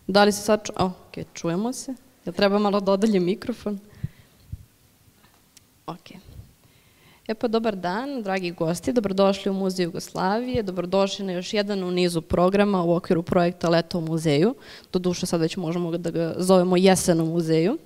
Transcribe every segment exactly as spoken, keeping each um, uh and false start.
Da li se sad ču... O, ok, čujemo se. Ja treba malo da odaljim mikrofon. Ok. E pa, dobar dan, dragi gosti, dobrodošli u Muzej Jugoslavije, dobrodošli na još jedan u nizu programa u okviru projekta Leto u muzeju. Doduše, sad već možemo da ga zovemo Jesen u muzeju.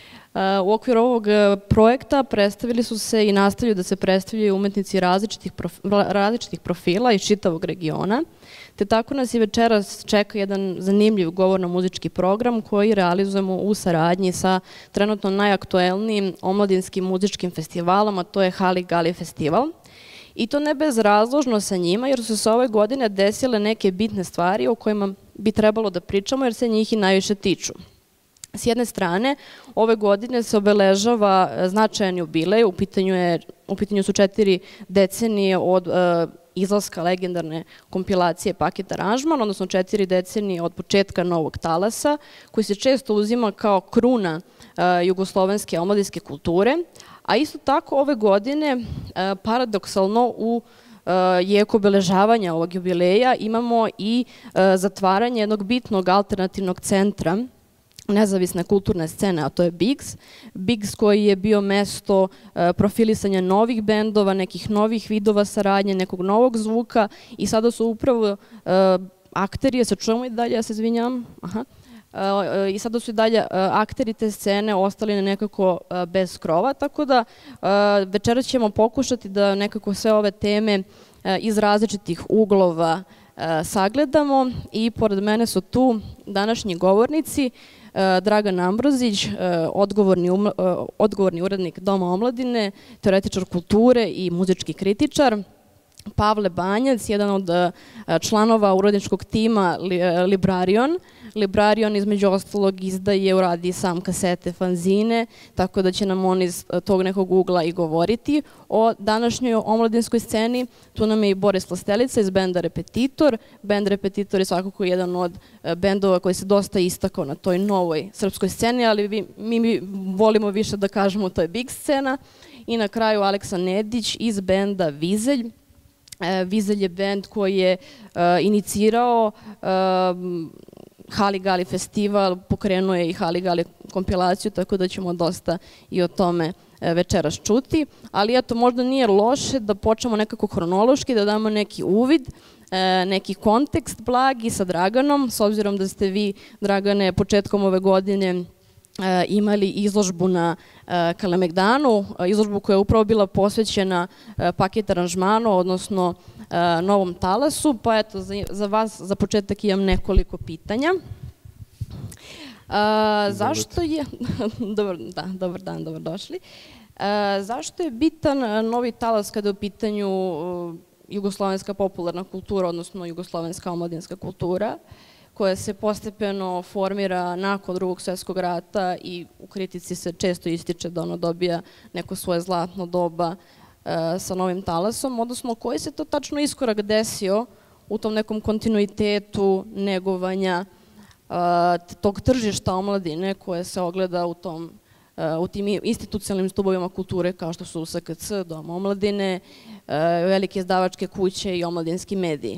U okviru ovog projekta predstavili su se i nastavljaju da se predstavljaju umetnici različitih, prof, različitih profila iz čitavog regiona, te tako nas i večeras čeka jedan zanimljiv govorno-muzički program koji realizujemo u saradnji sa trenutno najaktuelnijim omladinskim muzičkim festivalom, a to je Hali Gali festival. I to ne bezrazložno sa njima, jer su se ove godine desile neke bitne stvari o kojima bi trebalo da pričamo, jer se njih i najviše tiču. S jedne strane, ove godine se obeležava značajan jubilej, u pitanju, je, u pitanju su četiri decenije od e, izlaska legendarne kompilacije Paket aranžman, odnosno četiri decenije od početka Novog talasa, koji se često uzima kao kruna e, jugoslovenske omladinske kulture, a isto tako ove godine, e, paradoksalno u e, jeku obeležavanja ovog jubileja, imamo i e, zatvaranje jednog bitnog alternativnog centra nezavisne kulturne scene, a to je Bigs. Bigs koji je bio mesto profilisanja novih bendova, nekih novih vidova saradnje, nekog novog zvuka i sada su upravo akteri, ja se čujemo i dalje, ja se izvinjam, aha, i sada su i dalje akteri te scene ostali nekako bez krova, tako da večeras ćemo pokušati da nekako sve ove teme iz različitih uglova sagledamo i pored mene su tu današnji govornici, Dragan Ambrozić, odgovorni, um, odgovorni urednik Doma omladine, teoretičar kulture i muzički kritičar, Pavle Banjac, jedan od članova uredničkog tima Librarion. Librarion između ostalog izdaje, uradi sam kasete, fanzine, tako da će nam on iz tog nekog ugla i govoriti o današnjoj omladinskoj sceni. Tu nam je i Boris Lastelica iz benda Repetitor. Bend Repetitor je svakako jedan od bendova koji se dosta istakao na toj novoj srpskoj sceni, ali vi, mi, mi volimo više da kažemo to je big scena. I na kraju Aleksa Nedić iz benda Vizelj. Vizelj je bend koji je uh, inicirao uh, Hali Gali festival, pokrenuo je i Hali Gali kompilaciju, tako da ćemo dosta i o tome uh, večeras čuti. Ali eto, možda nije loše da počnemo nekako hronološki, da damo neki uvid, uh, neki kontekst blagi sa Draganom, s obzirom da ste vi, Dragane, početkom ove godine imali izložbu na Kalemegdanu, izložbu koja je upravo bila posvećena Paket aranžmanu, odnosno Novom talasu, pa eto, za vas za početak imam nekoliko pitanja. Zašto je... Dobar, da, dobar dan, dobrodošli. Zašto je bitan Novi talas kada je u pitanju jugoslovenska popularna kultura, odnosno jugoslovenska omladinska kultura, koja se postepeno formira nakon Drugog svjetskog rata i u kritici se često ističe da ono dobija neko svoje zlatno doba e, sa Novim talasom, odnosno koji se to tačno iskorak desio u tom nekom kontinuitetu negovanja e, tog tržišta omladine koje se ogleda u, tom, e, u tim institucionalnim stubovima kulture kao što su S K C, Dom omladine, e, velike izdavačke kuće i omladinski mediji.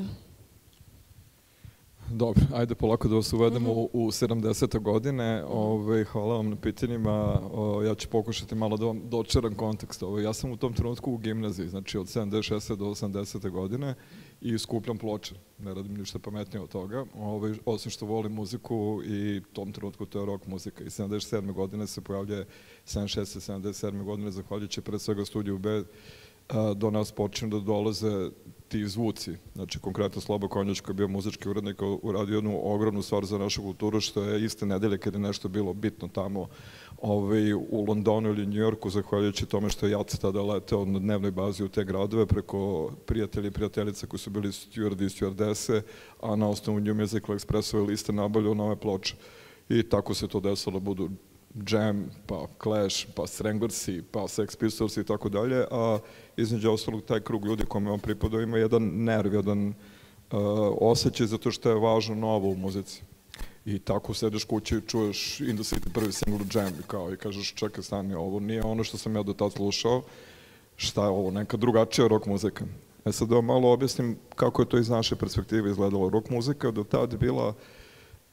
Dobro, ajde polako da vas uvedemo u, u sedamdesete godine. Ove, hvala vam na pitanjima. O, ja ću pokušati malo da vam dočeram kontekst. Ove, ja sam u tom trenutku u gimnaziji, znači od sedamdeset šeste do osamdesete godine i skupljam ploče. Ne radim ništa pametnije od toga. Ove, osim što volim muziku i u tom trenutku to je rock muzika. I sedamdeset sedme godine se pojavljuje, sedamdeset šeste sedamdeset sedme godine, zahvaljujući pre svega studiju B, a, do nas počinu da dolaze ti zvuci. Znači, konkretno Slobo Konjić koji je bio muzički urednik uradio jednu ogromnu stvar za našu kulturu, što je iste nedelje kad je nešto bilo bitno tamo ovaj, u Londonu ili Njujorku, zahvaljujući tome što je Jac tada leteo na dnevnoj bazi u te gradove preko prijatelja i prijateljica koji su bili stjuardi i stjuardese, a na osnovu New Musical Expressove liste nabavljao nove ploče. I tako se to desilo, budu Jam, pa Clash, pa Stranglersi, pa Sex Pistols i tako dalje, a između ostalog taj krug ljudi kome on pripadao ima jedan nerv, jedan uh, osjećaj zato što je važno novo u muzici. I tako sediš kući i čuješ In the City prvi single Jam i kao i kažeš čekaj stani, ovo nije ono što sam ja do tad slušao, šta je ovo, neka drugačija rock muzika. E sad da vam malo objasnim kako je to iz naše perspektive izgledalo. Rock muzika do tad bila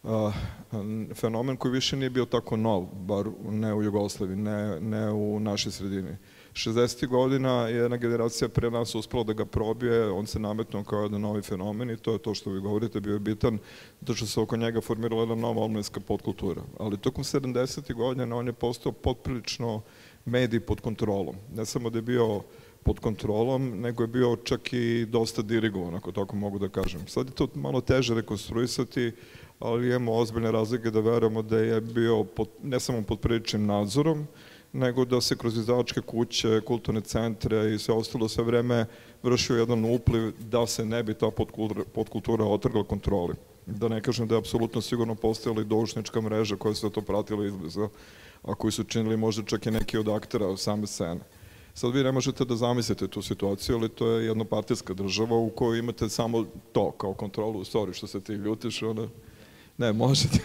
fenomen koji više nije bio tako nov, bar ne u Jugoslaviji, ne, ne u našoj sredini. šezdesetih godina je jedna generacija pre nas uspela da ga probije, on se nametnuo kao jedan novi fenomen i to je to što vi govorite, bio je bitan, zato što se oko njega formirala jedna nova omladinska podkultura. Ali tokom sedamdesetih godina on je postao potprilično medij pod kontrolom. Ne samo da je bio pod kontrolom, nego je bio čak i dosta dirigovan, ako tako mogu da kažem. Sad je to malo teže rekonstruisati, ali imamo ozbiljne razlike da verujemo da je bio pod, ne samo pod priličnim nadzorom, nego da se kroz izdavačke kuće, kulturne centre i sve ostalo sve vreme vršio jedan upliv da se ne bi ta podkultura, podkultura otrgla kontroli. Da ne kažem da je apsolutno sigurno postojala i doušnička mreža koja se to pratila izbliza, a koji su činili možda čak i neki od aktera same scene. Sad vi ne možete da zamislite tu situaciju, ali to je jednopartijska država u kojoj imate samo to kao kontrolu, sorry što se ti ljutiš, ona... Ne, možete.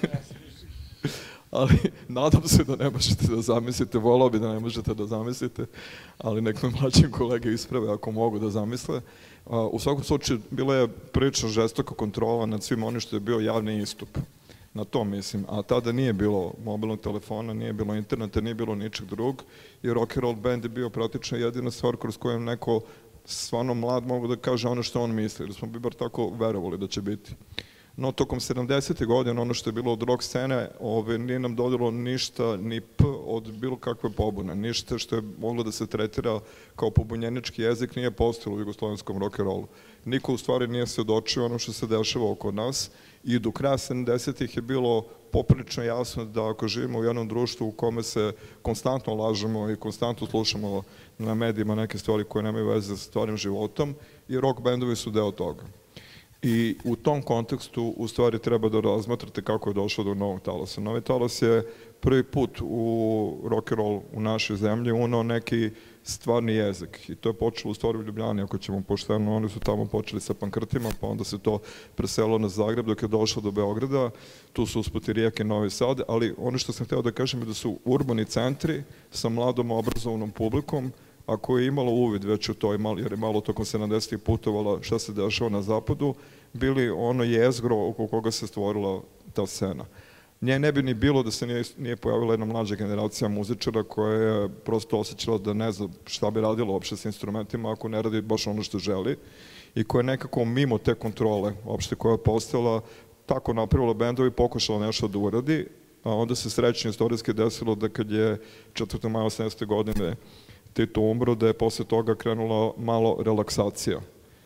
Ali nadam se da ne možete da zamislite, volao bi da ne možete da zamislite, ali nek me mlađim kolege isprave ako mogu da zamisle. U svakom slučaju, bila je prilično žestoka kontrola nad svim onim što je bio javni istup. Na to mislim, a tada nije bilo mobilnog telefona, nije bilo interneta, nije bilo ničeg drugog i rock and roll band je bio praktično jedina stvar kroz koju neko stvarno mlad mogu da kaže ono što on misli, jer smo bi bar tako verovali da će biti. No, tokom sedamdesetih godina, ono što je bilo od rock scene, ove, nije nam dodalo ništa, ni p od bilo kakve pobune. Ništa što je moglo da se tretira kao pobunjenički jezik nije postojalo u jugoslovenskom rock and rollu. Niko u stvari nije svedočio ono što se dešava oko nas i do kraja sedamdesetih je bilo poprilično jasno da ako živimo u jednom društvu u kome se konstantno lažemo i konstantno slušamo na medijima neke stvari koje nemaju veze sa stvarnim životom i rock bendovi su deo toga. I u tom kontekstu u stvari treba da razmatrate kako je došlo do novog talasa. Novi talas je prvi put u rock and roll u našoj zemlji unao neki stvarni jezik i to je počelo u stvari u Ljubljani, ako ćemo pošteno, oni su tamo počeli sa pankrtima, pa onda se to preselilo na Zagreb dok je došlo do Beograda, tu su usputi Rijeke i Novi Sad, ali ono što sam hteo da kažem je da su urbani centri sa mladom obrazovnom publikom, a koje je imalo uvid već u to, jer je malo tokom sedamdesetih putovala šta se dešava na zapadu, bili ono jezgro oko koga se stvorila ta scena. Nje ne bi ni bilo da se nije, nije pojavila jedna mlađa generacija muzičara koja je prosto osjećala da ne zna šta bi radila uopšte sa instrumentima ako ne radi baš ono što želi i koja je nekako mimo te kontrole uopšte koja je postala tako napravila bendovi i pokušala nešto da uradi, a onda se srećno istorijski desilo da kad je četvrtog maja osamdesete godine Tito umro, da je posle toga krenula malo relaksacija.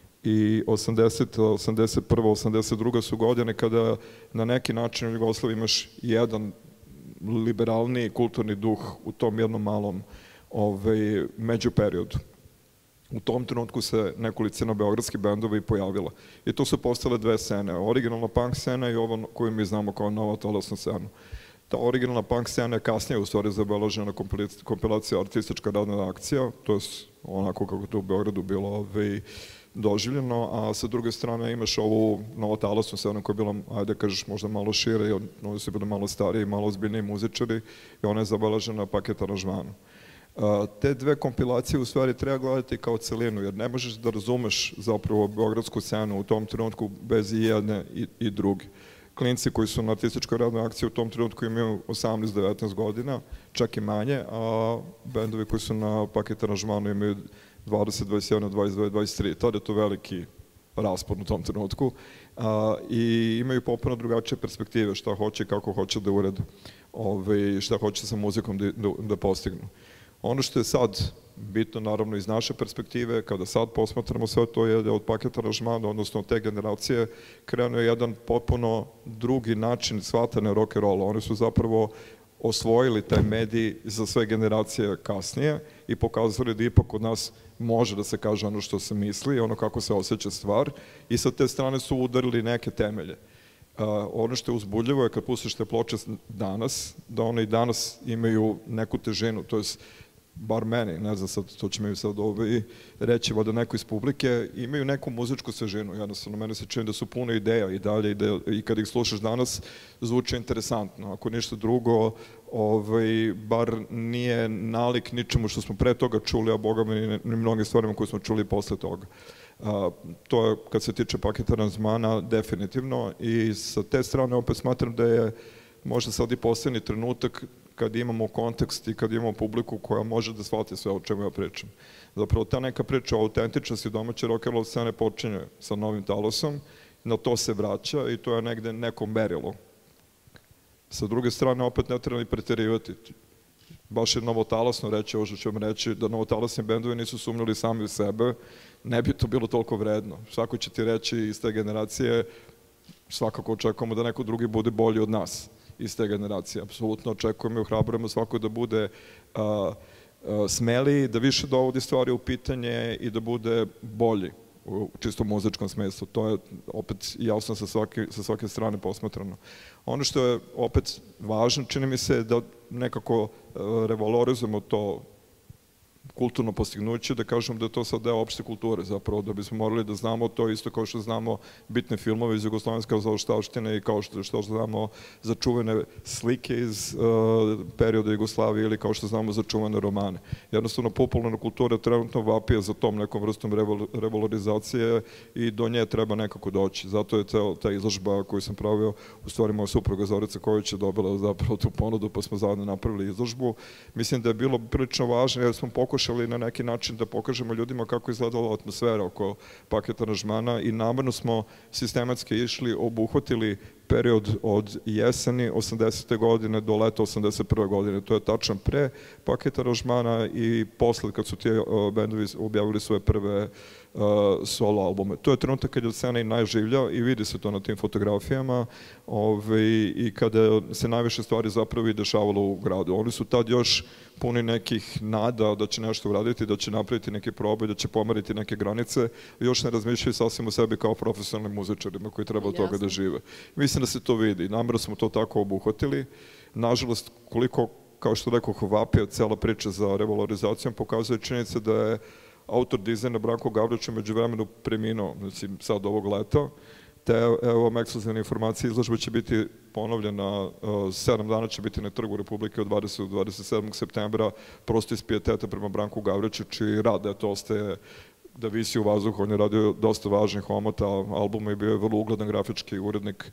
I osamdesete, osamdeset prva, osamdeset druga su godine kada na neki način u Jugoslaviji imaš jedan liberalniji kulturni duh u tom jednom malom ovaj, međuperiodu. U tom trenutku se nekolicina beogradskih bendova i pojavila. I to su postale dve scene, originalna punk scena i ovo koju mi znamo kao nova talasna scena. Ta originalna punk scena je kasnije u stvari zabeležena kompilacija Artistička radna akcija, to je onako kako to u Beogradu bilo ovaj, doživljeno, a sa druge strane imaš ovu novotalasnu scenu koja je bila, ajde kažeš, možda malo šire, i oni su bili malo stariji, malo ozbiljniji muzičari i ona je zabeležena paket aranžmanu. Te dve kompilacije u stvari treba gledati kao celinu, jer ne možeš da razumeš zapravo beogradsku scenu u tom trenutku bez i jedne i, i druge. Klinci koji su na Artističkoj radnoj akciji u tom trenutku imaju osamnaest do devetnaest godina, čak i manje, a bendovi koji su na paket aranžmanu imaju dvadeset, dvadeset jedan, dvadeset dve, dvadeset tri. Tada je to veliki raspon u tom trenutku a, i imaju popuno drugačije perspektive šta hoće i kako hoće da urede, ove, šta hoće sa muzikom da, da, da postignu. Ono što je sad bitno, naravno, iz naše perspektive, kada sad posmatramo sve to je da od paketa aranžmana, odnosno od te generacije, krenuo je jedan potpuno drugi način shvatanja rock and rolla. Oni su zapravo osvojili taj medij za sve generacije kasnije i pokazali da ipak kod nas može da se kaže ono što se misli, ono kako se osjeća stvar i sa te strane su udarili neke temelje. Uh, ono što je uzbudljivo je kad pustiš te ploče danas, da one i danas imaju neku težinu, to je bar meni, ne znam sad, to će mi sad ovaj reći, da neko iz publike, imaju neku muzičku svežinu, jednostavno, mene se čini da su puno ideja i dalje i, da, i kad ih slušaš danas, zvuče interesantno, ako ništa drugo, ovaj, bar nije nalik ničemu što smo pre toga čuli, a boga mi ni mnogim stvarima koje smo čuli posle toga. To je, kad se tiče paketa aranžmana, definitivno. I sa te strane opet smatram da je možda sad i poslednji trenutak kad imamo kontekst i kad imamo publiku koja može da shvati sve o čemu ja pričam. Zapravo, ta neka priča o autentičnosti domaće rock and roll scene počinje sa Novim talasom, na to se vraća i to je negde neko merilo. Sa druge strane, opet ne treba ni preterivati. Baš je novotalasno reći, ovo što ću vam reći, da novotalasni bendovi nisu sumnjali sami u sebe, ne bi to bilo toliko vredno. Svako će ti reći iz te generacije, svakako očekujemo da neko drugi bude bolji od nas iz te generacije. Apsolutno očekujemo i ohrabrujemo svako da bude smeliji, da više dovodi stvari u pitanje i da bude bolji u čisto muzičkom smislu. To je opet jasno sa svake, sa svake strane posmatrano. Ono što je opet važno, čini mi se da nekako revalorizujemo to kulturno postignuće, da kažem da je to sad deo opšte kulture, zapravo da bismo morali da znamo to isto kao što znamo bitne filmove iz jugoslovenske zaostavštine i kao što, što znamo za čuvene slike iz uh, perioda Jugoslavije ili kao što znamo za čuvene romane. Jednostavno, popularna kultura trenutno vapije za tom nekom vrstom revol, revalorizacije i do nje treba nekako doći. Zato je ceo ta izložba koju sam pravio, u stvari moja supruga Zorica Kojić je dobila zapravo tu ponudu, pa smo zajedno napravili izložbu. Mislim da je bilo prilično važno jer smo pokušali na neki način da pokažemo ljudima kako izgledala atmosfera oko paketa aranžmana i namerno smo sistematski išli, obuhvatili period od jeseni osamdesete godine do leta osamdeset prve godine. To je tačno pre paketa aranžmana i posle kad su ti bendovi objavili svoje prve uh, solo albume. To je trenutak kad je scena i najživlja i vidi se to na tim fotografijama ove, i kada se najviše stvari zapravo i dešavalo u gradu. Oni su tad još puni nekih nada da će nešto uraditi, da će napraviti neke probe, da će pomeriti neke granice, još ne razmišljaju sasvim o sebi kao profesionalnim muzičarima koji treba od toga da žive. Mislim da se to vidi. Namjerno smo to tako obuhvatili. Nažalost, koliko, kao što rekao, vapija cela priča za revalorizacijom, pokazuje činjenica da je autor dizajna Branko Gavrić među vremenu preminuo, znači sad ovog leta, te evo vam ekskluzivne informacije, izložba će biti ponovljena, sedam dana će biti na Trgu Republike od dvadesetog do dvadeset sedmog septembra, prosto iz pijeteta prema Branku Gavriću, čiji rad, eto, ostaje da visi u vazduhu. On je radio dosta važnih omota albuma i bio je vrlo ugledan grafički urednik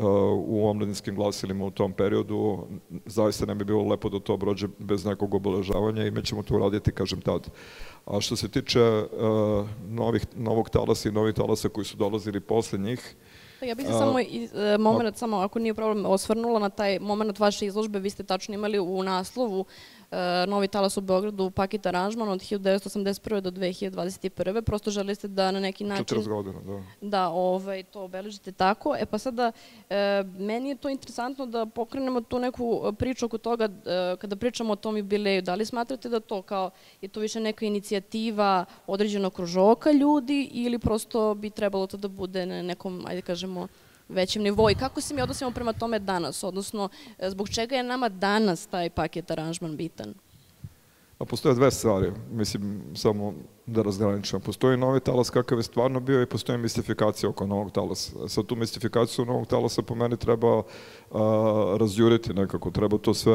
u omladinskim glasilima u tom periodu. Zaista ne bi bilo lepo da to prođe bez nekog obeležavanja i mi ćemo to uraditi, kažem, tad. A što se tiče novih, novog talasa i novih talasa koji su dolazili posle njih, ja bih se samo, moment, samo ako nije problem, osvrnula na taj moment vaše izložbe. Vi ste tačno imali u naslovu Novi talas u Beogradu, paket aranžman od hiljadu devetsto osamdeset prve do dve hiljade dvadeset prve. Prosto želeli ste da na neki način... četrdeset godina, da. Da, ovaj, to obeležite tako. E pa sada, meni je to interesantno da pokrenemo tu neku priču oko toga, kada pričamo o tom jubileju. Da li smatrate da to kao, je to više neka inicijativa određenog kružoka ljudi ili prosto bi trebalo to da bude na nekom, ajde kažemo, većem nivou i kako se mi odnosimo prema tome danas, odnosno zbog čega je nama danas taj paket aranžman bitan? Postoje dve stvari, mislim, samo da razgraničimo. Postoji novi talas kakav je stvarno bio i postoji mistifikacija oko novog talasa. Sad tu mistifikaciju novog talasa po meni treba razjuriti nekako, treba to sve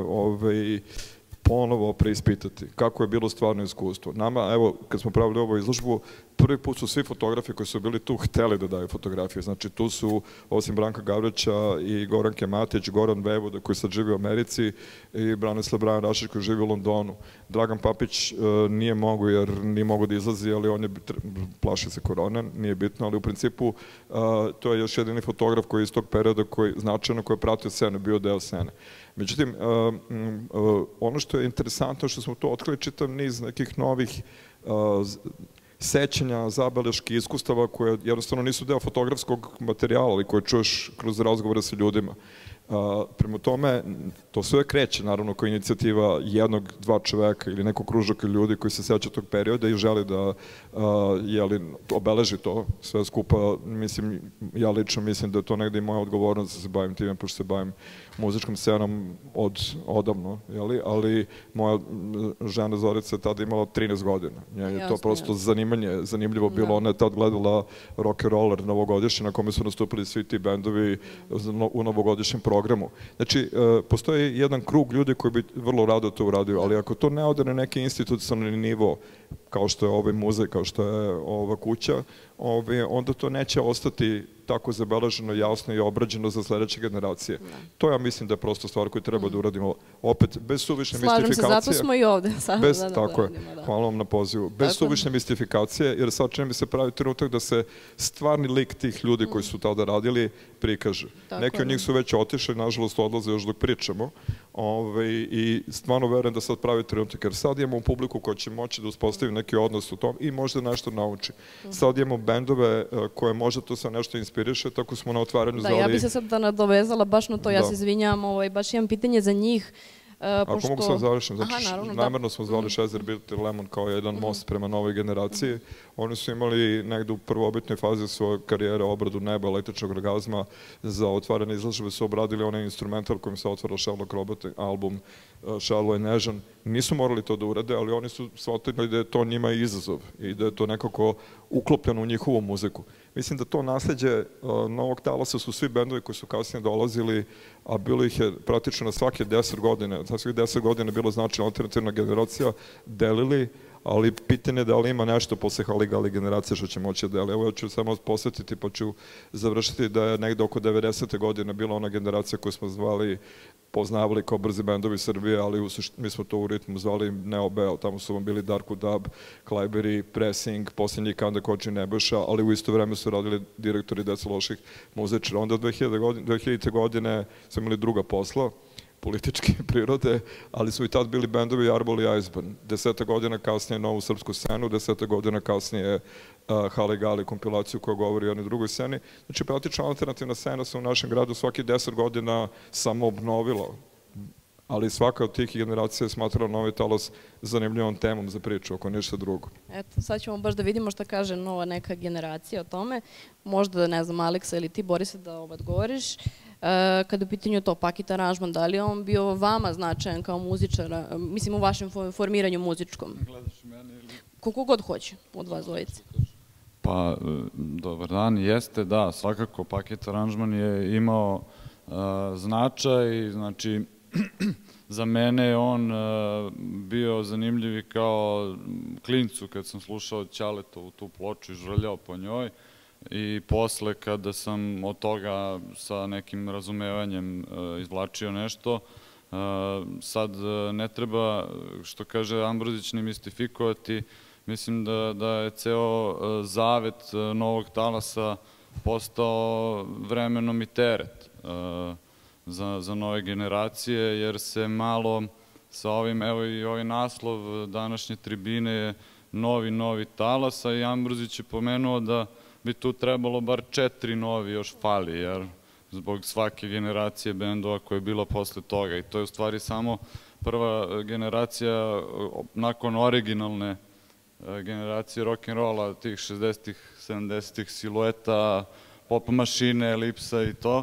ponovo preispitati. Kako je bilo stvarno iskustvo. Nama, evo, kad smo pravili ovu izložbu, prvi put su svi fotografi koji su bili tu hteli da daju fotografije. Znači, tu su, osim Branka Gavrića i Goranke Matić, Goran Vevoda koji sad živi u Americi i Branislav Brajan Rašić koji živi u Londonu. Dragan Papić nije mogu jer nije mogu da izlazi, ali on je plaši se korone, nije bitno, ali u principu to je još jedini fotograf koji je iz tog perioda koji značajno koji je pratio scenu, bio deo scene. Međutim, ono što je interesantno što smo to otkrili čitav niz nekih novih sećanja, zabeleški, iskustava koje jednostavno nisu deo fotografskog materijala, ali koje čuješ kroz razgovore sa ljudima. Prema tome, to sve kreće, naravno, kao inicijativa jednog, dva čoveka ili nekog kružaka ljudi koji se seća tog perioda i želi da obeleži to sve skupa. Mislim, ja lično mislim da je to negde i moja odgovornost da se bavim time, pošto se bavim muzičkom scenom odavno, ali moja žena Zorica je tada imala trinaest godina. Nje je to prosto zanimanje, zanimljivo bilo. Ona je tad gledala Rock and Roller novogodišnji na kome su nastupili svi ti bendovi u novogodišnjem programu programu. Znači, postoji jedan krug ljudi koji bi vrlo rado to uradio, ali ako to ne ode na neki institucionalni nivo, kao što je ovaj muzej, kao što je ova kuća, onda to neće ostati tako zabeleženo, jasno i obrađeno za sledeće generacije. To ja mislim da je prosto stvar koju treba da uradimo. Opet, bez suvišne mistifikacije. Slažem se, zato smo i ovde. Tako je, hvala vam na pozivu. Bez suvišne mistifikacije, jer sad čini mi se pravi trenutak da se stvarni lik tih ljudi koji su tada radili prikaže. Neki od njih su već otišli, nažalost odlaze još dok pričamo. I stvarno verujem da sad pravi trenutak, jer sad imamo publiku koja će moći da uspostavi neki odnos u tom i možda nešto nauči. Sad imamo bendove koje možda to sve nešto inspiriše, tako smo na otvaranju zvali... Da, ja bih se sad da nadovezala baš na to, ja se izvinjam, baš imam pitanje za njih. Ako mogu sad završim, znači namerno smo zvali Šezer Bitter Lemon kao jedan most prema novoj generaciji. Oni su imali negde u prvobitnoj fazi svoje karijere obradu neba, električnog orgazma. Za otvarane izložbe su obradili onaj instrumental kojim se otvara Sherlock Robot album Šarlo je nežan. Nisu morali to da urade, ali oni su shvatili da je to njima izazov i da je to nekako uklopljeno u njihovu muziku. Mislim da to nasleđe novog talasa su svi bendovi koji su kasnije dolazili, a bilo ih je praktično na svake deset godine, za svih deset godina je bilo značajna alternativna generacija, delili, ali pitanje je da li ima nešto posle Haligali generacije što će moći da deli. Evo ja ću samo posvetiti pa ću završiti da je negde oko devedesete godine bila ona generacija koju smo zvali, poznavali kao brzi bendovi Srbije, ali mi smo to u ritmu zvali Neo Beo, tamo su vam bili Darko Dub, Klajberi, Pressing, posljednji Kanda Koči Nebojša, ali u isto vreme su radili direktori Deca loših muzičara. Onda od dve hiljadite godine smo imali druga posla, političke prirode, ali su i tad bili bendovi Arbol i Iceburn. Deseta godina kasnije novu srpsku scenu, deseta godina kasnije Haligali kompilaciju koja govori o onoj drugoj sceni. Znači, praktično alternativna scena se u našem gradu svaki deset godina samo obnovila, ali svaka od tih generacija je smatrala Novi talas zanimljivom temom za priču, ako ništa drugo. Eto, sad ćemo baš da vidimo šta kaže nova neka generacija o tome. Možda, ne znam, Aleksa ili ti, Borise, da odgovoriš. Kada je u pitanju to paket aranžman, da li je on bio vama značajan kao muzičara, mislim u vašem formiranju muzičkom? Gledaš mene ili... Koliko god hoće od vas dvojice. Pa, dobar dan, jeste, da, svakako paket aranžman je imao značaj, znači, za mene je on bio zanimljiv i kao klincu kad sam slušao Ćaletovu tu ploču i žrljao po njoj. I posle kada sam od toga sa nekim razumevanjem izvlačio nešto, sad ne treba, što kaže Ambrozić, ne mistifikovati, mislim da je ceo zavet novog talasa postao vremenom i teret za nove generacije, jer se malo sa ovim, evo i ovaj naslov današnje tribine je novi, novi talas, a i Ambrozić je pomenuo da bi tu trebalo bar četiri novi još fali, jer zbog svake generacije bendova koja je bila posle toga. I to je u stvari samo prva generacija nakon originalne generacije rock'n'rolla, tih šezdesetih, sedamdesetih silueta, pop mašine, elipsa i to.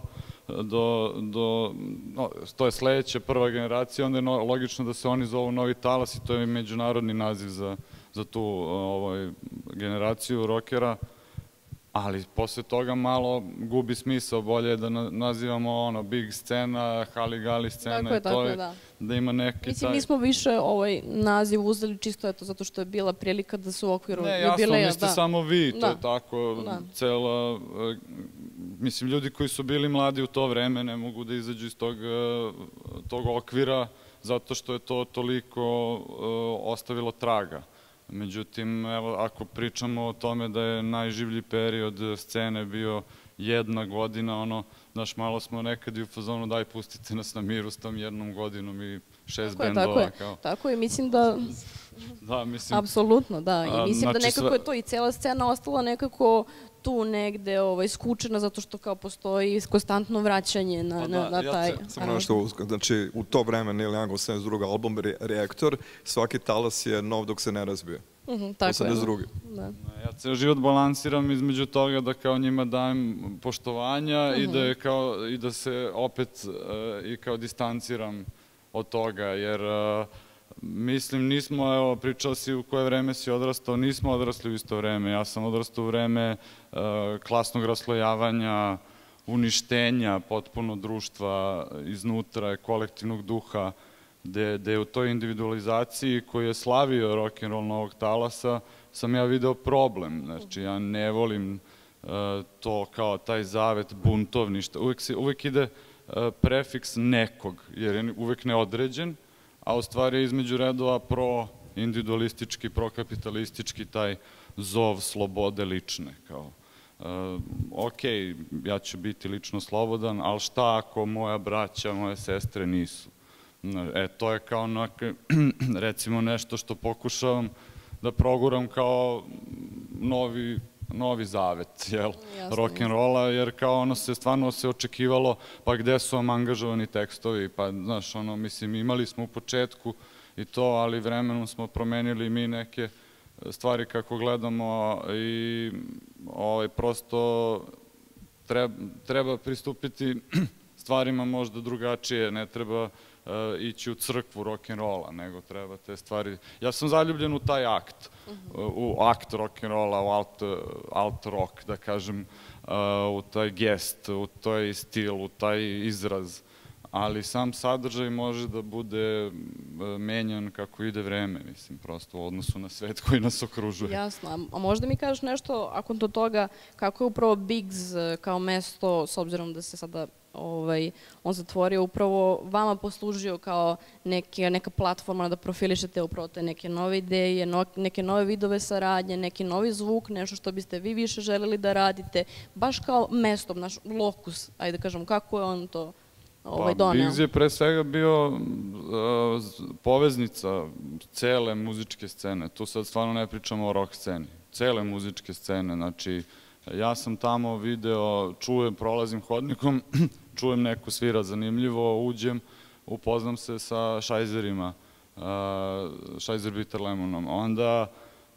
To je sledeća prva generacija, onda je logično da se oni zovu Novi talas i to je međunarodni naziv za tu generaciju rockera. Ali posle toga malo gubi smisao, bolje je da nazivamo ono big scena, Haligali scena i to je da ima neki taj... Mislim, mi smo više ovaj naziv uzeli čisto eto zato što je bila prilika da su u okviru jubileja. Ne, jasno, niste samo vi, to je tako, cela... Mislim, ljudi koji su bili mladi u to vreme ne mogu da izađu iz tog okvira zato što je to toliko ostavilo traga. Međutim, evo, ako pričamo o tome da je najživlji period scene bio jedna godina, ono, znaš, malo smo nekad i u fazonu daj pustite nas na miru s tom jednom godinom i šest bendova. Tako je, tako je, mislim da... Da, mislim... Apsolutno, da, i mislim da nekako je to i cela scena ostala nekako tu negde skučena zato što kao postoji konstantno vraćanje na taj... Samo nešto, znači u to vreme Neil Young osamdeset drugi album Reaktor, svaki talas je nov dok se ne razbije. osamdeset drugi Ja ceo život balansiram između toga da kao njima dajem poštovanja i da se opet i kao distanciram od toga, jer mislim, nismo, evo, pričao si u koje vreme si odrastao, nismo odrasli u isto vreme. Ja sam odrastao u vreme klasnog raslojavanja, uništenja potpuno društva iznutra, kolektivnog duha, gde je u toj individualizaciji koji je slavio rock'n'roll novog talasa, sam ja video problem. Znači, ja ne volim to kao taj zavet buntovništa. Uvek ide prefiks nekog, jer je uvek neodređen, a u stvari je između redova pro-individualistički, pro-kapitalistički taj zov slobode lične. Kao, ok, ja ću biti lično slobodan, ali šta ako moja braća, moje sestre nisu? E, to je kao recimo nešto što pokušavam da proguram kao novi novi zavet, jel, rock'n'rolla, jer kao ono se stvarno se očekivalo, pa gde su vam angažovani tekstovi, pa znaš, ono, mislim, imali smo u početku i to, ali vremenom smo promenili mi neke stvari kako gledamo i prosto treba pristupiti stvarima možda drugačije, ne treba ići u crkvu rock'n'rolla, nego treba te stvari... Ja sam zaljubljen u taj akt, u akt rock'n'rolla, u alt rock, da kažem, u taj gest, u taj stil, u taj izraz, ali sam sadržaj može da bude menjan kako ide vreme, mislim, prosto u odnosu na svet koji nas okružuje. Jasno, a možda mi kažeš nešto, ako do toga, kako je upravo Biggs kao mesto, s obzirom da se sada on zatvorio, upravo vama poslužio kao neka platforma da profilišete upravo te neke nove ideje, neke nove vidove saradnje, neki novi zvuk, nešto što biste vi više želeli da radite, baš kao mesto, naš lokus, ajde da kažem, kako je on to doneo? Biggs je pre svega bio poveznica cele muzičke scene, tu sad stvarno ne pričamo o rock sceni, cele muzičke scene, znači ja sam tamo video, čujem, prolazim hodnikom, čujem neko svira zanimljivo, uđem, upoznam se sa šajzerima, Šajzer Bitter Lemonom, onda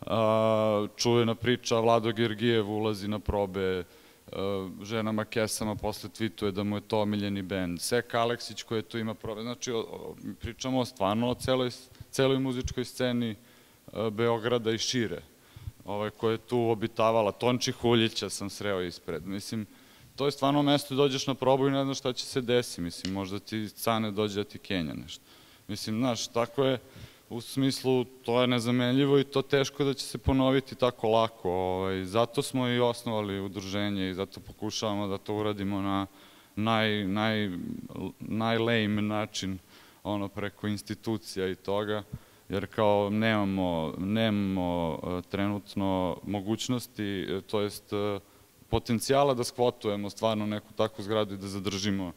čujena priča, Vlado Georgijev ulazi na probe, ženama Kesama posle tweetuje da mu je to omiljeni bend, Sek Aleksić koji tu ima probe, znači pričamo stvarno o celoj muzičkoj sceni Beograda i šire, koja je tu obitavala, Tonči Huljića sam sreo ispred, mislim, to je stvarno mesto, dođeš na probu i ne znaš šta će se desiti, mislim, možda ti Cane dođe da ti Kenja nešto. Mislim, znaš, tako je, u smislu, to je nezamenljivo i to teško da će se ponoviti tako lako. Zato smo i osnovali udruženje i zato pokušavamo da to uradimo na najlame način, ono, preko institucija i toga, jer kao nemamo trenutno mogućnosti, to jest potencijala da skvotujemo stvarno neku takvu zgradu i da zadržimo.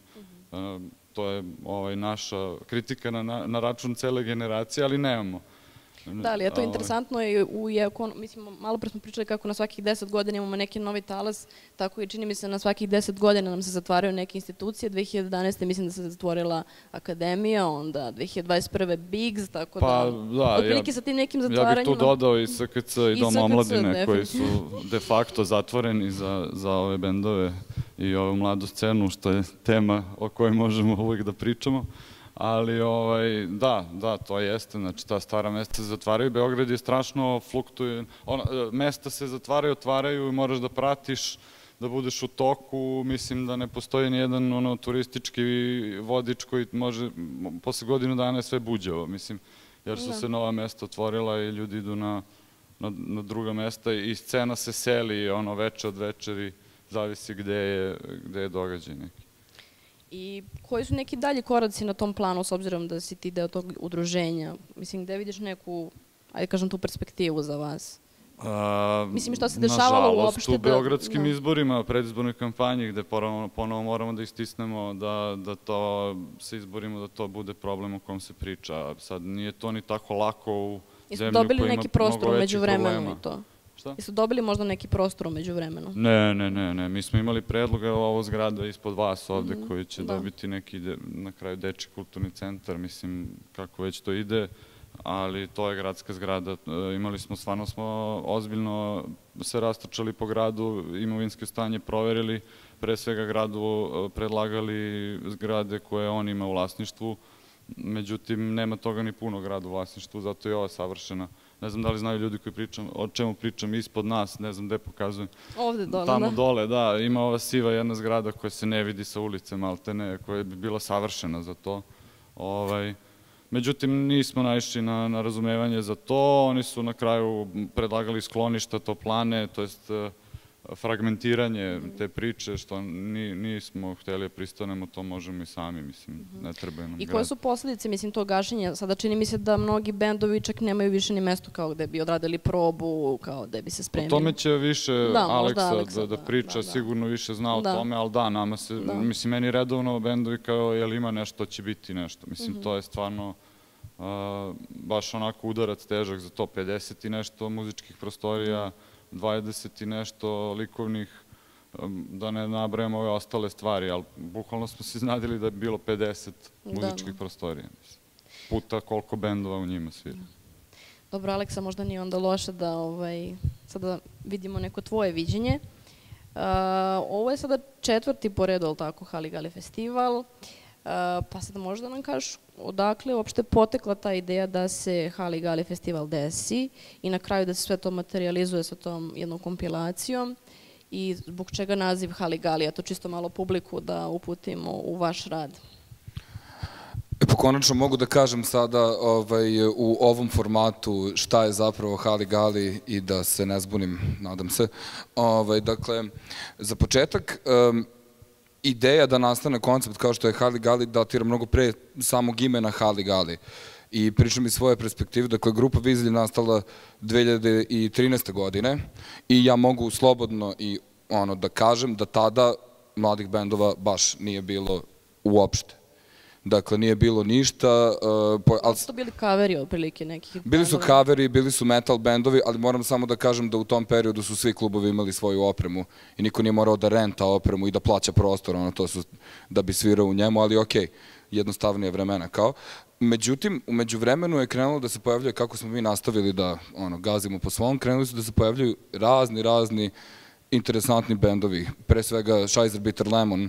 To je naša kritika na račun cele generacije, ali nemamo. Da, ali je to interesantno i mislim, malo pre smo pričali kako na svakih deset godina imamo neki novi talas, tako i čini mi se na svakih deset godina nam se zatvaraju neke institucije, dve hiljade jedanaeste mislim da se zatvorila Akademija, onda dve hiljade dvadeset prve Biggs, tako da, otprilike sa tim nekim zatvaranjima. Ja bih tu dodao i S K C i Dom omladine koji su de facto zatvoreni za ove bendove i ovu mladu scenu, što je tema o kojoj možemo uvijek da pričamo. Ali da, da, to jeste, znači ta stara mesta se zatvaraju, Beograd je strašno fluktuje, mesta se zatvaraju, otvaraju i moraš da pratiš, da budeš u toku, mislim da ne postoji nijedan turistički vodič koji može, posle godinu dana je sve buđavo, mislim, jer su se nova mesta otvorila i ljudi idu na druga mesta i scena se seli, ono, veče od večeri, zavisi gde je događaj neki. I koji su neki dalji koraci na tom planu, s obzirom da si ti deo tog udruženja? Mislim, gde vidiš neku, ajde kažem, tu perspektivu za vas? Mislim, što se dešavalo uopšte? Nažalost, u beogradskim izborima, predizbornoj kampanji, gde ponovo moramo da istisnemo da to se izborimo, da to bude problem o kom se priča. Sad, nije to ni tako lako u zemlju koja ima mnogo većih problema. Jeste dobili možda neki prostor umeđu vremenu? Ne, ne, ne, ne. Mi smo imali predlog, evo ovo zgrada ispod vas ovde, koji će dobiti neki, na kraju, dečji kulturni centar, mislim, kako već to ide, ali to je gradska zgrada. Imali smo, stvarno smo ozbiljno se rastrčali po gradu, imovinske stanje proverili, pre svega gradu predlagali zgrade koje on ima u vlasništvu, međutim, nema toga ni puno grada u vlasništvu, zato je ova savršena ne znam da li znaju ljudi koji pričam, o čemu pričam, ispod nas, ne znam gde pokazujem. Ovde dole, da. Tamo dole, da, ima ova siva jedna zgrada koja se ne vidi sa ulice, maltene, koja bi bila savršena za to. Međutim, nismo naišli na razumevanje za to, oni su na kraju predlagali skloništa, toplane, to jest fragmentiranje te priče, što nismo hteli da pristanemo, to možemo i sami, mislim, ne trebaju nam grad. I koje su posledice, mislim, to gašenja? Sada čini mi se da mnogi bendovi čak nemaju više ni mesto kao gde bi odradili probu, kao gde bi se spremili. O tome će više Aleksa da priča, sigurno više zna o tome, ali da, nama se, mislim, meni redovno bendovi kao, jel ima nešto, će biti nešto. Mislim, to je stvarno baš onako udarac težak za to, pedeset i nešto muzičkih prostorija, dvadeset i nešto likovnih, da ne nabrajamo ove ostale stvari, ali bukvalno smo se iznadili da je bilo pedeset muzičkih prostorija. Puta koliko bendova u njima svira. Dobro, Aleksa, možda nije onda loše da sada vidimo neko tvoje viđenje. Ovo je sada četvrti po redu, ali tako, Haligali festival. Pa sada možda nam kažeš odakle uopšte potekla ta ideja da se Haligali festival desi i na kraju da se sve to materializuje sa tom jednom kompilacijom i zbog čega naziv Haligali, a to čisto malo publiku da uputimo u vaš rad. Pa konačno mogu da kažem sada u ovom formatu šta je zapravo Haligali i da se ne zbunim, nadam se. Dakle, za početak, ideja da nastane koncept kao što je Haligali datira mnogo pre samog imena Haligali. I pričam iz svoje perspektive, dakle, grupa Vizilj je nastala dve hiljade trinaeste. godine i ja mogu slobodno i ono da kažem da tada mladih bendova baš nije bilo uopšte. Dakle, nije bilo ništa. Su to bili kaveri otprilike nekih? Bili su kaveri, bili su metal bendovi, ali moram samo da kažem da u tom periodu su svi klubovi imali svoju opremu i niko nije morao da renta opremu i da plaća prostor, da bi svirao u njemu, ali okej, jednostavnije vremena kao. Međutim, umeđu vremenu je krenulo da se pojavljaju, kako smo mi nastavili da gazimo po svom, krenuli su da se pojavljaju razni, razni interesantni bendovi. Pre svega Scheiser Bitter Lemon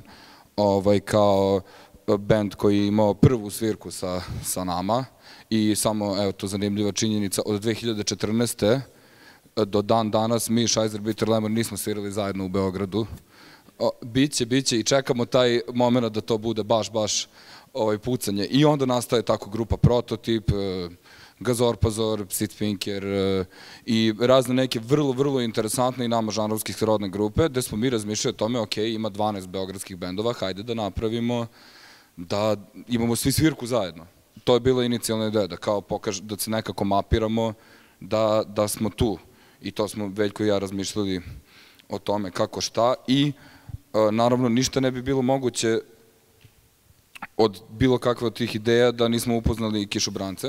kao band koji je imao prvu svirku sa nama i samo, evo to zanimljiva činjenica, od dve hiljade četrnaeste. do dan danas mi Scheiser Bitter Lemon nismo svirali zajedno u Beogradu. Biće, biće i čekamo taj moment da to bude baš, baš pucanje. I onda nastaje tako grupa Prototip, Gazor Pazor, Sitspinker i razne neke vrlo, vrlo interesantne i nama žanrovski srodne grupe, gde smo mi razmišljali o tome, ok, ima dvanaest beogradskih bendova, hajde da napravimo da imamo svi svirku zajedno. To je bila inicijalna ideja, da kao pokaže, da se nekako mapiramo, da smo tu. I to smo Veljko i ja razmišljali o tome kako šta i naravno ništa ne bi bilo moguće od bilo kakve od tih ideja da nismo upoznali Kišobrance,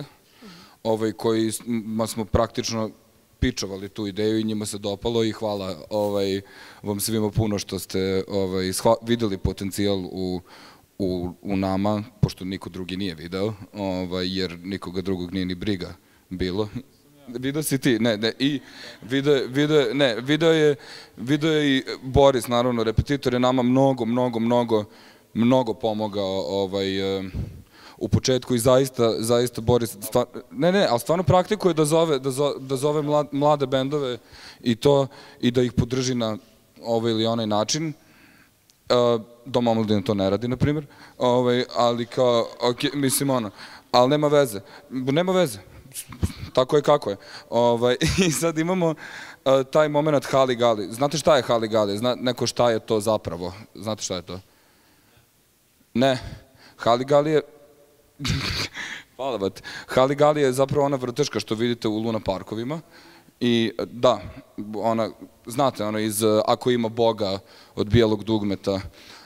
kojima smo praktično pičovali tu ideju i njima se dopalo i hvala vam svima puno što ste videli potencijal u nama, pošto niko drugi nije video, jer nikoga drugog nije ni briga bilo. Video si ti, ne, ne, i video je i Boris, naravno, repetitor je nama mnogo, mnogo, mnogo, mnogo pomogao u početku i zaista, zaista Boris, ne, ne, ali stvarno praktikuje da zove mlade bendove i to, i da ih podrži na ovaj ili onaj način. Dom omladine to ne radi, na primjer, ali kao, mislim ono, ali nema veze, nema veze. Tako je kako je. I sad imamo taj moment Haligali. Znate šta je Haligali? Zna neko šta je to zapravo? Znate šta je to? Ne. Haligali je... Hvala vati. Haligali je zapravo ona vrteška što vidite u Luna parkovima. I da, ona, znate, ona iz Ako ima Boga od Bijelog dugmeta,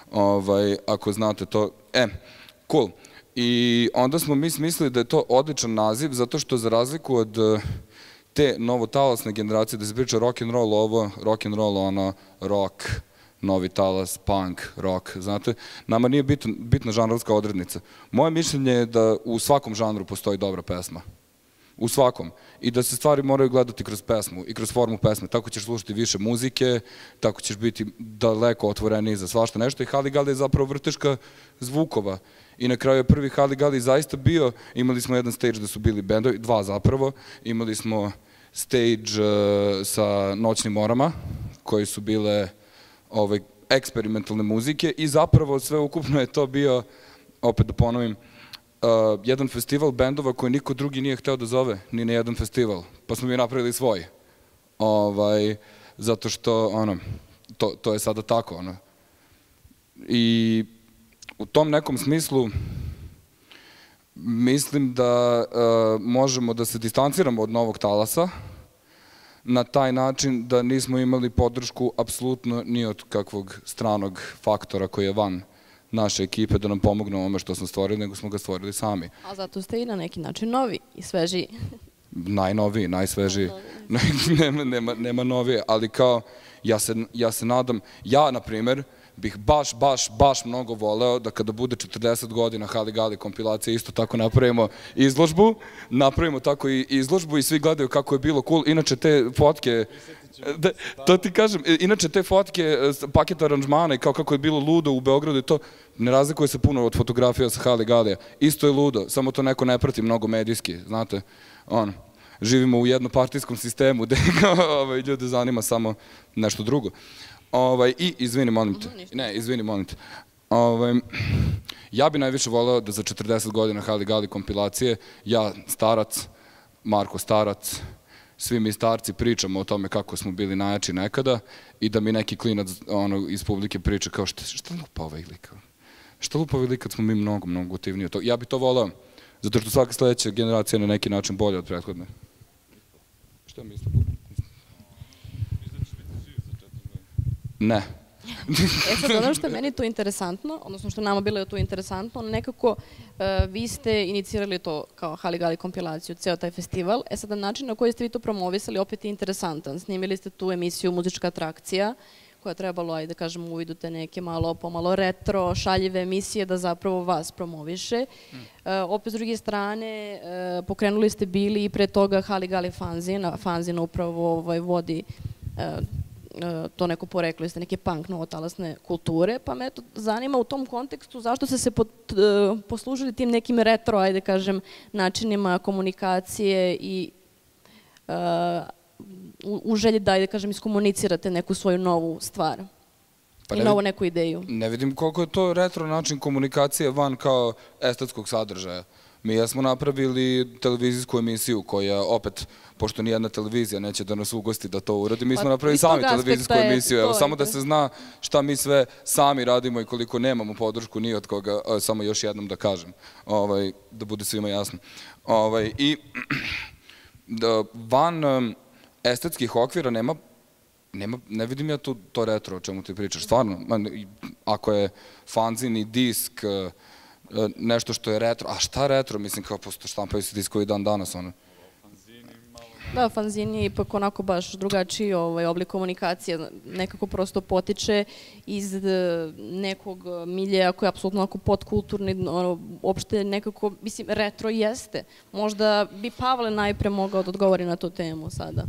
ako znate to. E, cool. I onda smo mi smislili da je to odličan naziv, zato što za razliku od te novotalasne generacije, da se priča rock'n'roll ovo, rock'n'roll ono, rock, novi talas, punk, rock, znate, nama nije bitna žanrovska odrednica. Moje mišljenje je da u svakom žanru postoji dobra pesma. u svakom. I da se stvari moraju gledati kroz pesmu i kroz formu pesme. Tako ćeš slušati više muzike, tako ćeš biti daleko otvoreniji za svašta nešto. I Haligali je zapravo vrteška zvukova. I na kraju je prvi Haligali zaista bio, imali smo jedan stage da su bili bendovi, dva zapravo, imali smo stage sa Noćnim morama, koji su bile eksperimentalne muzike i zapravo sve ukupno je to bio, opet da ponovim, jedan festival bendova koji niko drugi nije hteo da zove, ni na jedan festival, pa smo mi napravili svoj. Zato što, ono, to je sada tako, ono. I u tom nekom smislu mislim da možemo da se distanciramo od Novog talasa na taj način da nismo imali podršku apsolutno ni od kakvog stranog faktora koji je van naše ekipe da nam pomogne ovome što smo stvorili, nego smo ga stvorili sami. A zato ste i na neki način novi i svežiji. Najnoviji, najsvežiji. Nema novije, ali kao, ja se nadam, ja, na primer, bih baš, baš, baš mnogo voleo da kada bude četrdeset godina Haligali kompilacija isto tako napravimo izložbu, napravimo tako i izložbu i svi gledaju kako je bilo cool. Inače te fotke, to ti kažem, inače te fotke paketa aranžmana i kao kako je bilo ludo u Beogradu i to ne razlikuje se puno od fotografija sa Haligalija. Isto je ludo, samo to neko ne prati mnogo medijski, znate, ono. Živimo u jednopartijskom sistemu gde ljude zanima samo nešto drugo. I, izvini, molim te. Ne, izvini, molim te. Ja bi najviše voleo da za četrdeset godina Haligali kompilacije ja, starac, Marko starac, svi mi starci pričamo o tome kako smo bili najjači nekada i da mi neki klinac iz publike priča kao šta lupa ovaj lik? Šta lupa ovaj lik kad smo mi mnogo, mnogo gotivniji od toga? Ja bi to voleo, zato što svaka sledeća generacija je na neki način bolja od prethodne. Šta mislite? Ne. E sad, ono što je meni tu interesantno, odnosno što nama bilo je tu interesantno, nekako vi ste inicirali to kao Haligali kompilaciju, ceo taj festival. E sad, način na koji ste vi to promovisali opet je interesantan. Snimili ste tu emisiju Muzička atrakcija, koja je trebalo, ajde da kažem, uvidu te neke malo, pomalo retro, šaljive emisije da zapravo vas promoviše. Opet, s druge strane, pokrenuli ste bili i pre toga Haligali fanzin, a fanzin upravo vodi to neko poreklo, jeste neke punk novotalasne kulture, pa me eto zanima u tom kontekstu zašto ste se poslužili tim nekim retro, ajde kažem, načinima komunikacije i u želji da, ajde kažem, iskomunicirate neku svoju novu stvar i novu neku ideju. Ne vidim koliko je to retro način komunikacije van kao estetskog sadržaja. Mi jesmo napravili televizijsku emisiju koja, opet, pošto nijedna televizija neće da nas ugosti da to uradi, mi smo napravili sami televizijsku emisiju. Evo, samo da se zna šta mi sve sami radimo i koliko nemamo podršku ni od koga, samo još jednom da kažem, da bude svima jasno. I van estetskih okvira nema, ne vidim ja to retro o čemu ti pričaš, stvarno. Ako je fanzin i disk, nešto što je retro, a šta retro, mislim kao posto štampaju se diskovi dan danas, ono. Da, fanzin je ipak onako baš drugačiji oblik komunikacije, nekako prosto potiče iz nekog miljeja koji je apsolutno onako podkulturni, uopšte nekako, mislim, retro jeste. Možda bi Pavle najpre mogao da odgovori na tu temu sada.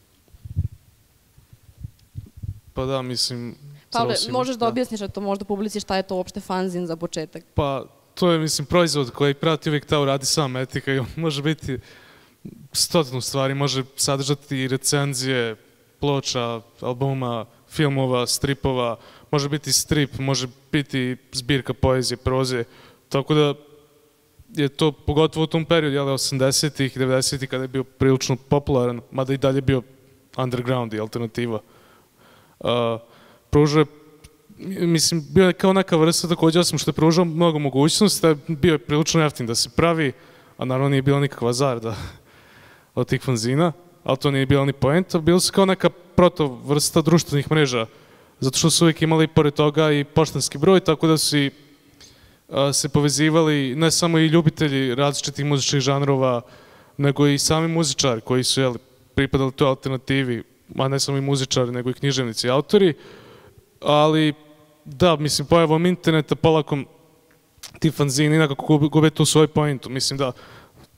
Pa da, mislim... Pavle, možeš da objasniš to možda publici šta je to uopšte fanzin za početak? Pa, to je, mislim, proizvod koji prati uvijek ta uradi sama etika i može biti stotinu stvari, može sadržati i recenzije, ploča, albuma, filmova, stripova, može biti strip, može biti zbirka poezije, proze, tako da je to, pogotovo u tom periodu, jel, osamdesetih i devedesetih kada je bio prilično popularan, mada i dalje bio underground i alternativa. Pružao je, mislim, bio je kao neka vrsta također, osim što je pružao mnogo mogućnosti, bio je prilično jeftin da se pravi, a naravno nije bila nikakva zarada od tih fanzina, ali to nije bila ni poenta, bilo su kao neka proto vrsta društvenih mreža, zato što su uvijek imali pored toga i poštanski broj, tako da su se povezivali ne samo i ljubitelji različitih muzičkih žanrova, nego i sami muzičari koji su pripadali toj alternativi, a ne samo i muzičari, nego i književnici i autori, ali da, mislim, pojavom interneta polako ti fanzini nekako gube tu svoju pointu. Mislim da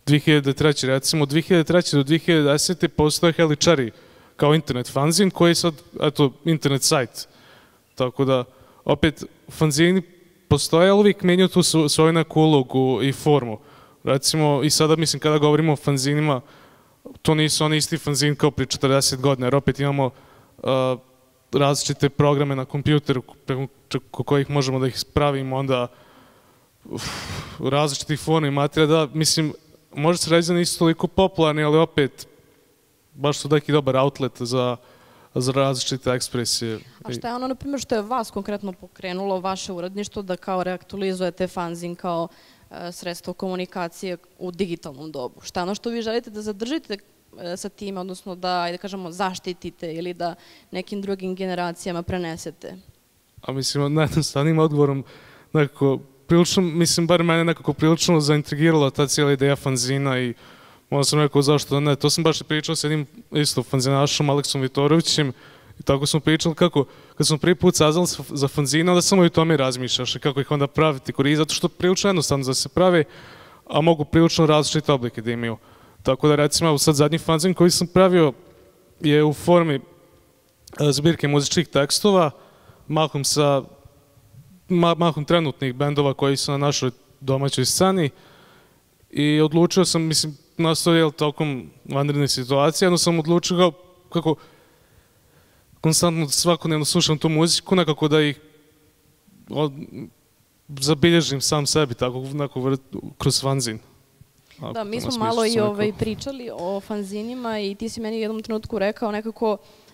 dve hiljade treće. recimo, od dve hiljade treće do dve hiljade desete. postoje Heličari kao internet fanzin koji je sad, eto, internet sajt. Tako da, opet, fanzini postoje, ali uvijek menjaju tu svoju neku ulogu i formu. Recimo, i sada, mislim, kada govorimo o fanzinima, to nisu oni isti fanzin kao pri četrdeset godina, jer opet imamo uh, različite programe na kompjuteru preko kojih možemo da ih spravimo, onda uf, različitih forma i materija, da, mislim, može se reći da nisu toliko popularni, ali opet, baš su neki dobar outlet za, za različite ekspresije. A šta je ono, na primjer, što je vas konkretno pokrenulo, vaše uredništvo, da kao reaktualizujete fanzin kao sredstvo komunikacije u digitalnom dobu? Šta je ono što vi želite da zadržite sa time, odnosno da, ajde kažemo, zaštitite ili da nekim drugim generacijama prenesete? A mislim, najjednostavnijim odgovorom, nekako, prilično, mislim, bar mene nekako prilično zaintrigirala ta cijela ideja fanzina i onda sam rekao zašto da ne. To sam baš pričao s jednim isto fanzinašom, Aleksom Vitorovićem, i tako smo pričali kako, kad smo prvi put saznali za fanzine, onda samo i o tome razmišljaš i kako ih onda praviti koristiti, zato što prilično jednostavno da se prave, a mogu prilično različite oblike da imaju. Tako da, recimo, sad zadnji fanzin koji sam pravio je u formi zbirke muzičkih tekstova, mahom sa mahom trenutnih bendova koji su na našoj domaćoj sceni, i odlučio sam, mislim, nastavio tokom vanredne situacije, jedno sam odlučio kako konstantno svakodnevno slušam tu muziku, nekako da ih od, zabilježim sam sebi, tako nekako kroz fanzin. Da, mi smo malo i ovaj, pričali o fanzinima i ti si meni u jednom trenutku rekao nekako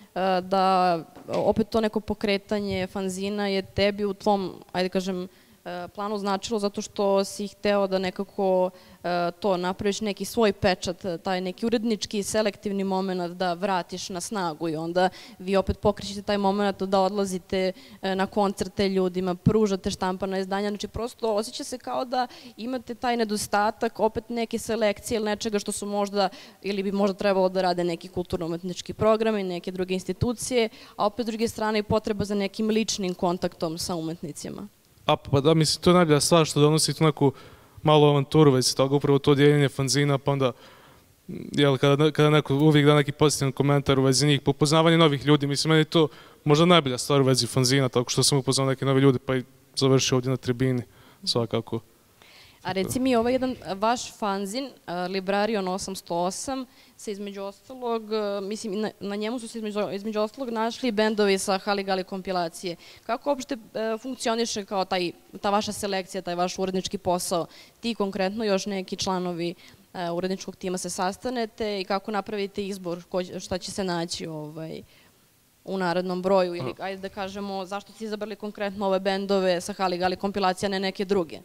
da opet to neko pokretanje fanzina je tebi u tvom, ajde kažem, planu značilo zato što si hteo da nekako to napraviš neki svoj pečat, taj neki urednički selektivni moment da vratiš na snagu i onda vi opet pokrećete taj moment da odlazite na koncerte ljudima, pružate štampana izdanja, znači prosto osjeća se kao da imate taj nedostatak opet neke selekcije ili nečega što su možda ili bi možda trebalo da rade neki kulturno-umetnički programi, neke druge institucije, a opet s druge strane i potreba za nekim ličnim kontaktom sa umetnicima. A pa da, mislim, to je najbolja stvar što donosi tu neku malu avanturu već toga, upravo to dijeljenje fanzina, pa onda, jel, kada, kada neko uvijek da neki pozitivan komentar u vezi njih, upoznavanje novih ljudi, mislim, meni je to možda najbolja stvar u vezi fanzina, tako što sam upoznao neke nove ljude, pa i završio ovdje na tribini, svakako. A reci mi, ovaj jedan vaš fanzin, Librarion osamsto osam, se između ostalog, mislim, na, na njemu su se između, između ostalog našli bendovi sa Haligali kompilacije. Kako uopšte e, funkcioniše kao taj, ta vaša selekcija, taj vaš urednički posao? Ti konkretno, još neki članovi e, uredničkog tima se sastanete i kako napravite izbor ko, šta će se naći ovaj, u narednom broju? Ili, ajde da kažemo, zašto ste izabrali konkretno ove bendove sa Haligali kompilacije, a ne neke druge?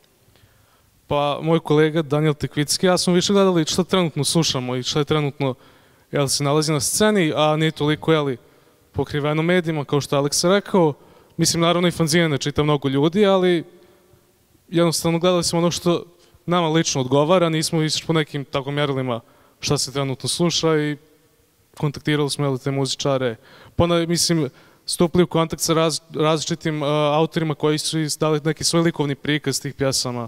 Pa, moj kolega Daniel Tekvicki, ja smo više gledali šta trenutno slušamo i šta je trenutno, jel, se nalazi na sceni, a nije toliko, jel, pokriveno medijima, kao što je Aleks rekao. Mislim, naravno i fanzine ne čita mnogo ljudi, ali jednostavno gledali smo ono što nama lično odgovara, nismo išli po nekim tako mjerilima šta se trenutno sluša i kontaktirali smo, jel, te muzičare. Pa onda, mislim, stupili u kontakt sa raz, različitim uh, autorima koji su dali neki svoj likovni prikaz tih pjesama.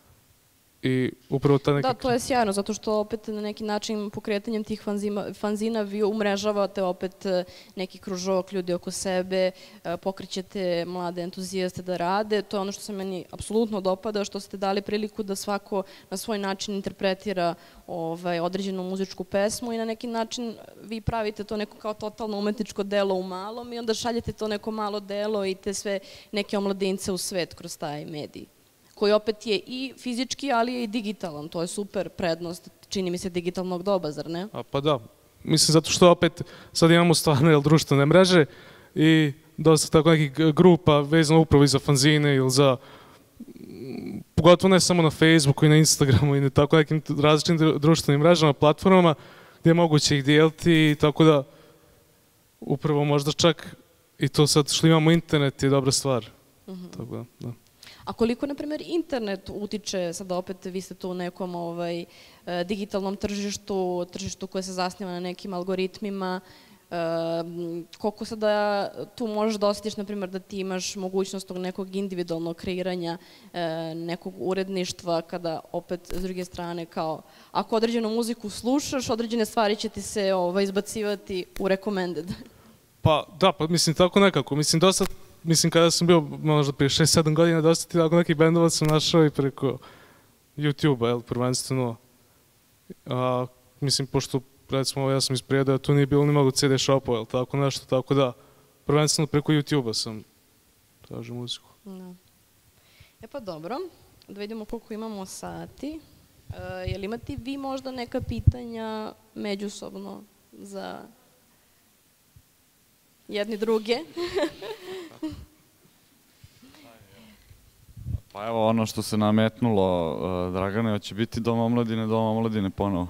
I upravo ta neka... Da, to je sjajno, zato što opet na neki način pokretanjem tih fanzima, fanzina vi umrežavate opet neki kružok ljudi oko sebe, pokrećete mlade entuzijaste da rade. To je ono što se meni apsolutno dopada, što ste dali priliku da svako na svoj način interpretira ovaj, određenu muzičku pesmu i na neki način vi pravite to neko kao totalno umetničko delo u malom i onda šaljete to neko malo delo i te sve neke omladince u svet kroz taj medij, koji opet je i fizički, ali je i digitalan. To je super prednost, čini mi se, digitalnog doba, zar ne? A, pa da. Mislim, zato što opet sad imamo stvarno, jel, društvene mreže i dosta tako nekih grupa vezano upravo i za fanzine ili za, pogotovo ne samo na Facebooku i na Instagramu i na tako nekim različitim društvenim mrežama, platformama, gdje je moguće ih dijeliti i tako da upravo možda čak i to sad što imamo internet je dobra stvar. Uh-huh. Tako da, da. A koliko, na primjer, internet utiče, sada opet vi ste tu u nekom ovaj, digitalnom tržištu, tržištu koje se zasniva na nekim algoritmima, Koliko sada tu možeš da osjetiš, na primjer, da ti imaš mogućnost tog nekog individualnog kreiranja, nekog uredništva, kada opet s druge strane kao ako određenu muziku slušaš, određene stvari će ti se izbacivati u recommended. Pa da, pa mislim tako nekako. Mislim dosta, mislim kada sam bio možda prije šest sedam godina, dosta ti tako nekih bendova sam našao i preko YouTube-a, jel, prvenstveno. Mislim, pošto recimo, ja sam iz Prijedoja, tu nije bilo ni mnogo ce de shopova, ili tako nešto, tako da, prvenstveno preko YouTube-a sam tražio muziku. E pa dobro, da vidimo koliko imamo sati. Je li imate vi možda neka pitanja međusobno za jedni druge? Pa evo ono što se nametnulo, Dragane, hoće biti Dom omladine, Dom omladine ponovo.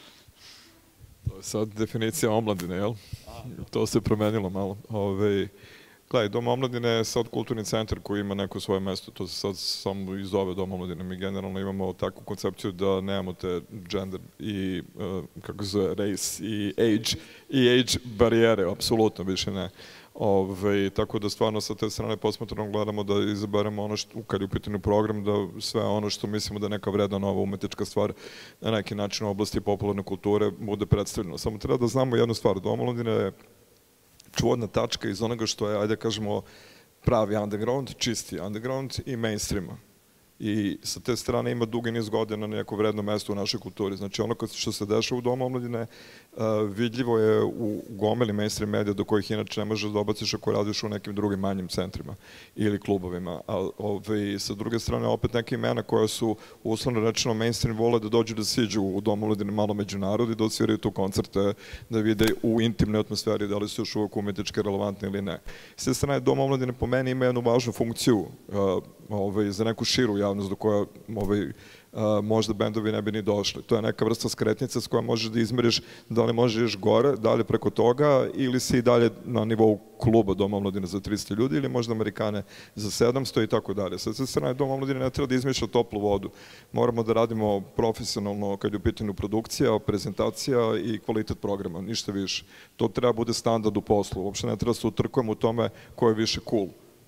To je sad definicija omladine, jel? To se promenilo malo. Gledaj, Dom omladine je sad kulturni centar koji ima neko svoje mesto. To se sad samo i zove Dom omladine. Mi generalno imamo takvu koncepciju da nemamo te gender i, kako se zove, race i age, i age barijere, apsolutno više ne. Tako da stvarno sa te strane posmatrano gledamo da izaberemo ono što, kad je u pitanju program, da sve ono što mislimo da je neka vredna nova umetnička stvar na neki način u oblasti popularne kulture bude predstavljeno. Samo treba da znamo jednu stvar, Dom omladine je čuvodna tačka iz onoga što je, ajde kažemo, pravi underground, čisti underground i mainstreama. I sa te strane ima dugi niz godina na neko vredno mesto u našoj kulturi. Znači ono što se dešava u Domu omladine vidljivo je u gomeli mainstream medija do kojih inače ne možeš da obaciš ako radiš u nekim drugim manjim centrima ili klubovima. A sa druge strane opet neke imena koja su uslovno rečeno mainstream vole da dođu da siđu u Dom omladine malo među narod i da odsviraju tu koncerte, da vide u intimnoj atmosferi da li su još uvijek umetnički relevantni ili ne. S te strane Dom omladine po meni ima jednu važnu funkciju za neku širu javnost do koja možda bendovi ne bi ni došli. To je neka vrsta skretnica s koja možeš da izmeriš da li možeš još gore, da li preko toga ili si i dalje na nivou kluba Doma omladine za tristo ljudi ili možda Amerikane za sedamsto i tako dalje. Sa sve strane Doma omladine ne treba da izmišlja toplu vodu. Moramo da radimo profesionalno kad je u pitanju produkcija, prezentacija i kvalitet programa, ništa više. To treba bude standard u poslu. Uopšte ne treba se utrkujemo u tome ko je više cool.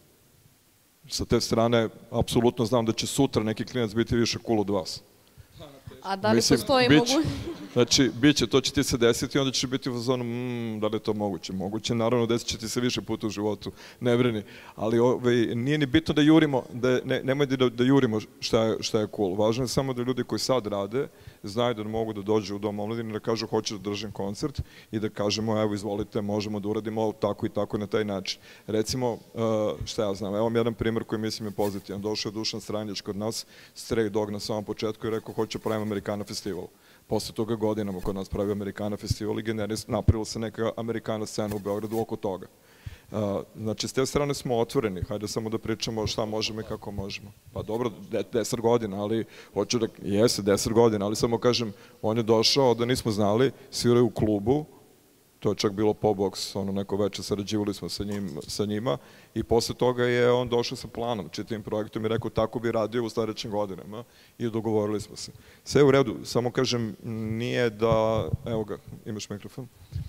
Sa te strane, apsolutno znam da će sutra neki klinac biti više cool od vas. A da li postoji mogućnost? Znači, bit će, to će ti se desiti i onda će biti u zonu, da li je to moguće? Moguće, naravno, desit će ti se više puta u životu, ne brini. Ali nije ni bitno da jurimo, nemoj da jurimo šta je cool. Važno je samo da ljudi koji sad rade znaju da mogu da dođu u Dom omladine, da kažu hoću da držim koncert i da kažemo evo izvolite, možemo da uradimo tako i tako na taj način. Recimo, šta ja znam, evo vam jedan primjer koji mislim je pozitivan. Došao je Dušan Stranjić kod nas, Stray Dog na samom početku i rekao hoće pravimo Amerikana festival. Posle toga godinama kod nas pravi Amerikana festival i napravila se neka Amerikana scena u Beogradu oko toga. Znači, s te strane smo otvoreni, hajde samo da pričamo šta možemo i kako možemo. Pa dobro, deset godina, ali hoću da, jeste deset godina, ali samo kažem, on je došao da nismo znali, sviraju u klubu, to je čak bilo po-box, ono neko večer sarađivali smo sa njima i posle toga je on došao sa planom, čitavim projektom i rekao tako bi radio u sledećim godinama i dogovorili smo se. Sve u redu, samo kažem, nije da, evo ga, imaš mikrofon?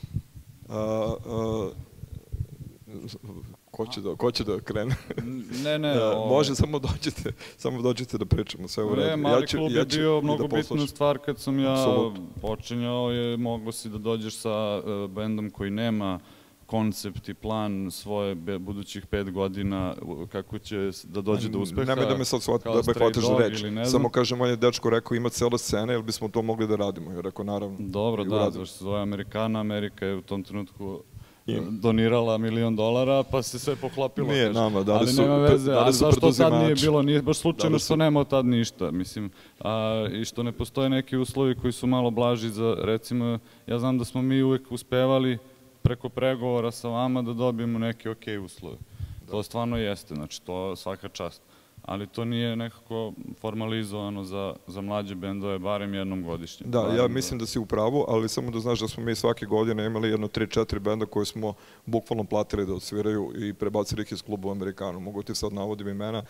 Ko će da krene? Ne, ne. Može, samo dođete, samo dođete da pričamo, sve u redu. Ne, Mali klub je bio mnogo bitna stvar kad sam ja počinjao, mogo si da dođeš sa bendom koji nema koncept i plan svoje budućih pet godina, kako će da dođe do uspeha. Nemoj da me sad hvataš za reč. Samo kažem, on je dečko rekao ima cela scena, ili bismo to mogli da radimo? Ja rekao, naravno. Dobro, da, zašto se zove Amerikana, Amerika je u tom trenutku donirala milion dolara, pa se sve poklopilo. Nije nama, da li su ali nema veze, ali zašto tad nije bilo, nije baš slučajno što nema tad ništa, mislim, i što ne postoje neki uslovi koji su malo blaži za, recimo, ja znam da smo mi uvek uspevali preko pregovora sa vama da dobijemo neke okej uslove. To stvarno jeste, znači to svaka čast. Ali to nije nekako formalizovano za mlađe bendove, barem jednom godišnje. Da, ja mislim da si u pravu, ali samo da znaš da smo mi svake godine imali jedno tri četiri benda koje smo bukvalno platili da odsviraju i prebacili ih iz kluba u Amerikanu. Mogu ti sad navodim imena,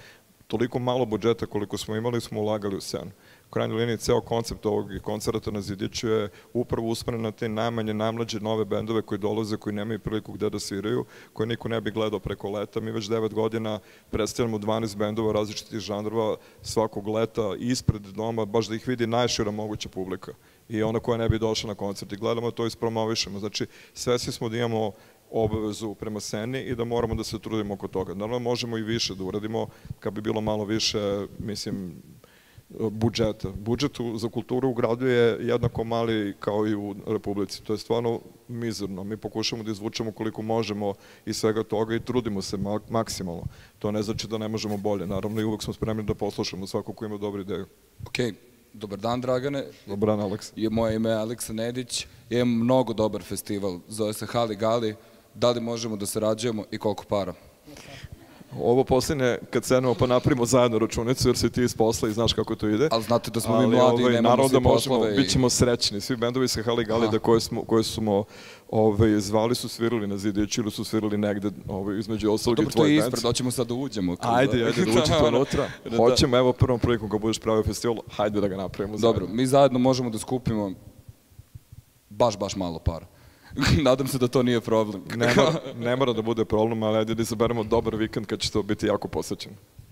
toliko malo budžeta koliko smo imali smo ulagali u scenu. U krajnjoj liniji, ceo koncept ovog koncerta na Zidiću je upravo usmeren na te najmanje, najmlađe nove bendove koji dolaze, koji nemaju priliku gde da sviraju, koje niko ne bi gledao preko leta. Mi već devet godina predstavljamo dvanaest bendova različitih žanrova svakog leta ispred doma, baš da ih vidi najšira moguća publika i ona koja ne bi došla na koncert. I gledamo to i ispromovišemo. Znači, svesni smo da imamo obavezu prema sceni i da moramo da se trudimo oko toga. Naravno, možemo i više da uradimo, kad bi bilo malo više, mislim, budžeta. Budžet za kulturu u gradu je jednako mali kao i u Republici. To je stvarno mizerno. Mi pokušamo da izvučemo koliko možemo iz svega toga i trudimo se maksimalno. To ne znači da ne možemo bolje. Naravno, i uvek smo spremni da poslušamo svako ko ima dobru ideju. Ok, dobar dan, Dragane. Dobar dan, Aleksa. Moje ime je Aleksa Nedić. Imam mnogo dobar festival. Zove se Hali Gali. Da li možemo da sarađujemo i koliko para? Ovo posljednje, kad sednemo pa napravimo zajedno računicu, jer si ti iz posla i znaš kako to ide. Ali znate da smo mi mladi i nemamo svi poslove. Bit ćemo srećni. Svi bendovi sa Hali Gali koje smo zvali su svirali na Zidiću ili su svirali negde između ostalog i tvoj band. Dobro, to je ispred, hoćemo sad da uđemo. Ajde, ajde da uđete unutra. Hoćemo, evo prvom prilikom kad budeš pravio festival, hajde da ga napravimo zajedno. Dobro, mi zajedno možemo da skupimo baš, baš malo para. Nadam se da to nije problem. Ne mora da bude problem, ali ajde da izaberemo dobar vikend kad će to biti jako posvećeno.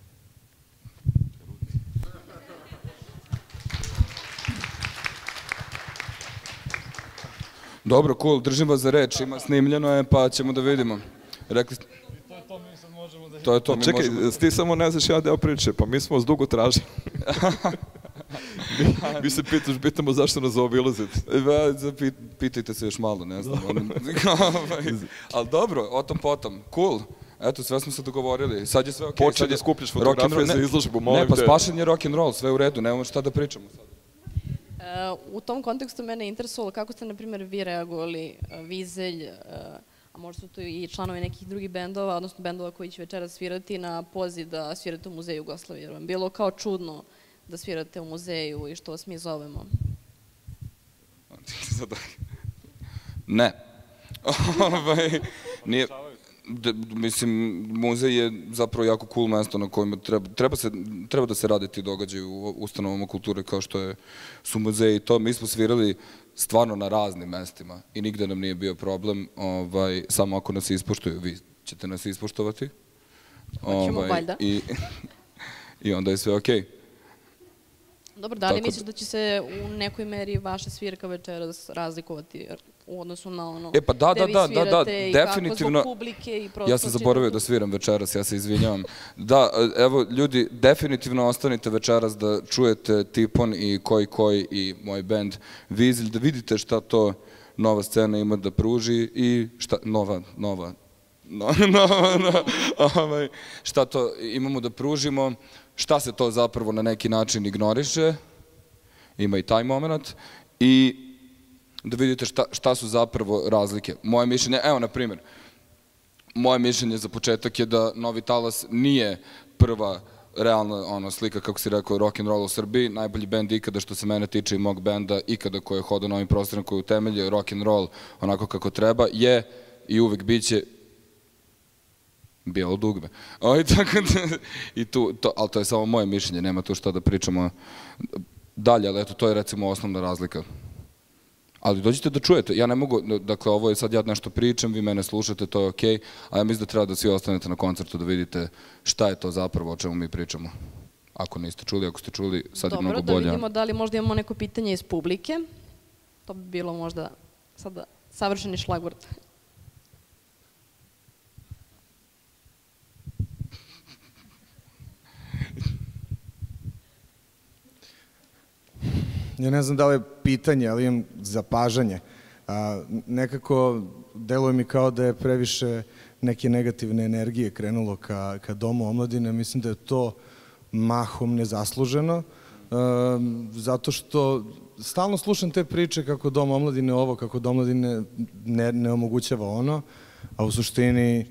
Dobro, cool, držim vas za reč, ima snimljeno je, pa ćemo da vidimo. Rekli ste... To je to, mi sad možemo da... To je to, mi možemo... Čekaj, ti samo ne znaš ja deo priče, pa mi smo vas dugo tražili. Mi se pitaš, pitamo zašto nas zaobilazite. Pitajte se još malo, ne znam. Ali dobro, o tom potom, cool. Eto, sve smo se dogovorili, sad je sve okej. Počeo da skupljaš fotografije za izložbu, molim te. Ne, pa spašen je rock'n'roll, sve u redu, nemamo šta da pričamo sad. U tom kontekstu mene je interesovalo kako ste, na primjer, vi reagovali, Vizelj, a možda su to i članovi nekih drugih bendova, odnosno bendova koji će večeras svirati na poziv da svirate u Muzeju Jugoslavije. Jer vam bilo kao čudno da svirate u muzeju i što vas mi zovemo? Ne. Mislim, muzej je zapravo jako cool mesto na kojima treba da se rade ti događaju u ustanovama kulture kao što su muzeji i to. Mi smo svirali stvarno na raznim mestima i nigde nam nije bio problem, samo ako nas ispoštuju. Vi ćete nas ispoštovati. Hoćemo, valjda. I onda je sve okej. Dobro, da li misliš da će se u nekoj meri vaša svirka večeras razlikovati u odnosu na ono gde vi svirate i kako zbog publike i prosto... Ja sam zaboravio da sviram večeras, ja se izvinjavam. Da, evo, ljudi, definitivno ostanite večeras da čujete Tipon i Koji Koji i moj band Vizelj, da vidite šta to nova scena ima da pruži i šta... Nova, nova... Šta to imamo da pružimo, šta se to zapravo na neki način ignoriše, ima i taj moment, i da vidite šta su zapravo razlike. Moje mišljenje, evo na primjer, moje mišljenje za početak je da Novi Talas nije prva realna slika, kako si rekao, rock'n'roll u Srbiji, najbolji bend ikada što se mene tiče i mog benda ikada koji je hodao na ovim prostorima, koji je utemeljio rock'n'roll onako kako treba, je i uvek biće bijelo dugme. Ali to je samo moje mišljenje, nema tu šta da pričamo dalje, ali eto, to je recimo osnovna razlika. Ali dođite da čujete, ja ne mogu, dakle, ovo je sad ja nešto pričam, vi mene slušate, to je okej, a ja mislim da treba da svi ostanete na koncertu da vidite šta je to zapravo o čemu mi pričamo. Ako niste čuli, ako ste čuli, sad je mnogo bolje. Dobro, da vidimo da li možda imamo neko pitanje iz publike. To bi bilo možda sada savršeni šlagvort. Ja ne znam da li je pitanje, ali imam zapažanje. Nekako deluje mi kao da je previše neke negativne energije krenulo ka Domu omladine. Mislim da je to mahom nezasluženo, zato što stalno slušam te priče kako Dom omladine ovo, kako Dom omladine ne omogućava ono, a u suštini,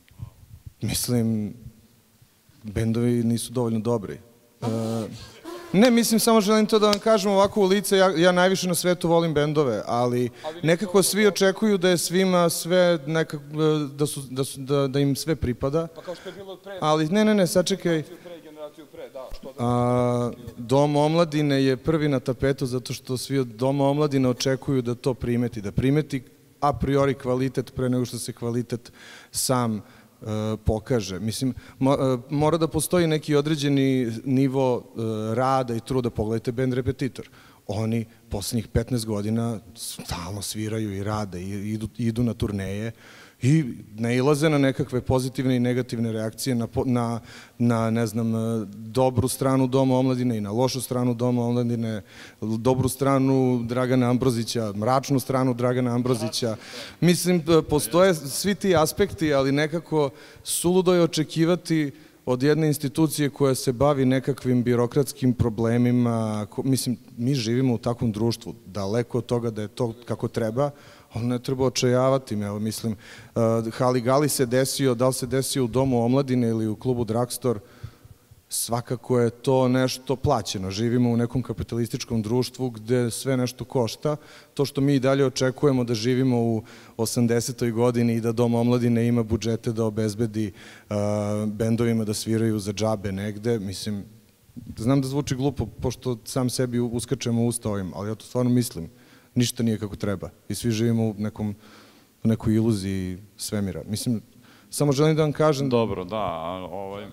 mislim, bendovi nisu dovoljno dobri. Ne, mislim, samo želim to da vam kažem ovako u lice, ja, ja najviše na svetu volim bendove, ali nekako svi očekuju da je svima sve, nekako, da, su, da, su, da, da im sve pripada. Pa kao što je bilo pre... Ali, ne, ne, ne, sačekaj. Generaciju pre, da, što da... A, Dom omladine je prvi na tapetu zato što svi od Doma omladine očekuju da to primeti, da primeti a priori kvalitet pre nego što se kvalitet sam pokaže. Mislim, mora da postoji neki određeni nivo rada i truda. Pogledajte band Repetitor. Oni poslednjih petnaest godina stalno sviraju i rade i idu, idu na turneje i nailaze na nekakve pozitivne i negativne reakcije na, na, na, ne znam, dobru stranu Doma omladine i na lošu stranu Doma omladine, dobru stranu Dragana Ambrozića, mračnu stranu Dragana Ambrozića. Mislim, postoje svi ti aspekti, ali nekako suludo je očekivati od jedne institucije koja se bavi nekakvim birokratskim problemima. Mislim, mi živimo u takvom društvu, daleko od toga da je to kako treba, ali ne treba očajavati me. Mislim, Haligali se desio, da li se desio u Domu omladine ili u klubu Dragstor, svakako je to nešto plaćeno. Živimo u nekom kapitalističkom društvu gde sve nešto košta. To što mi i dalje očekujemo da živimo u osamdesetoj godini i da Dom omladine ima budžete da obezbedi bendovima da sviraju za džabe negde, mislim, znam da zvuči glupo, pošto sam sebi uskačemo u usta ovim, ali ja to stvarno mislim. Ništa nije kako treba i svi živimo u nekom, u nekoj iluziji svemira. Mislim, samo želim da vam kažem... Dobro, da, ovaj...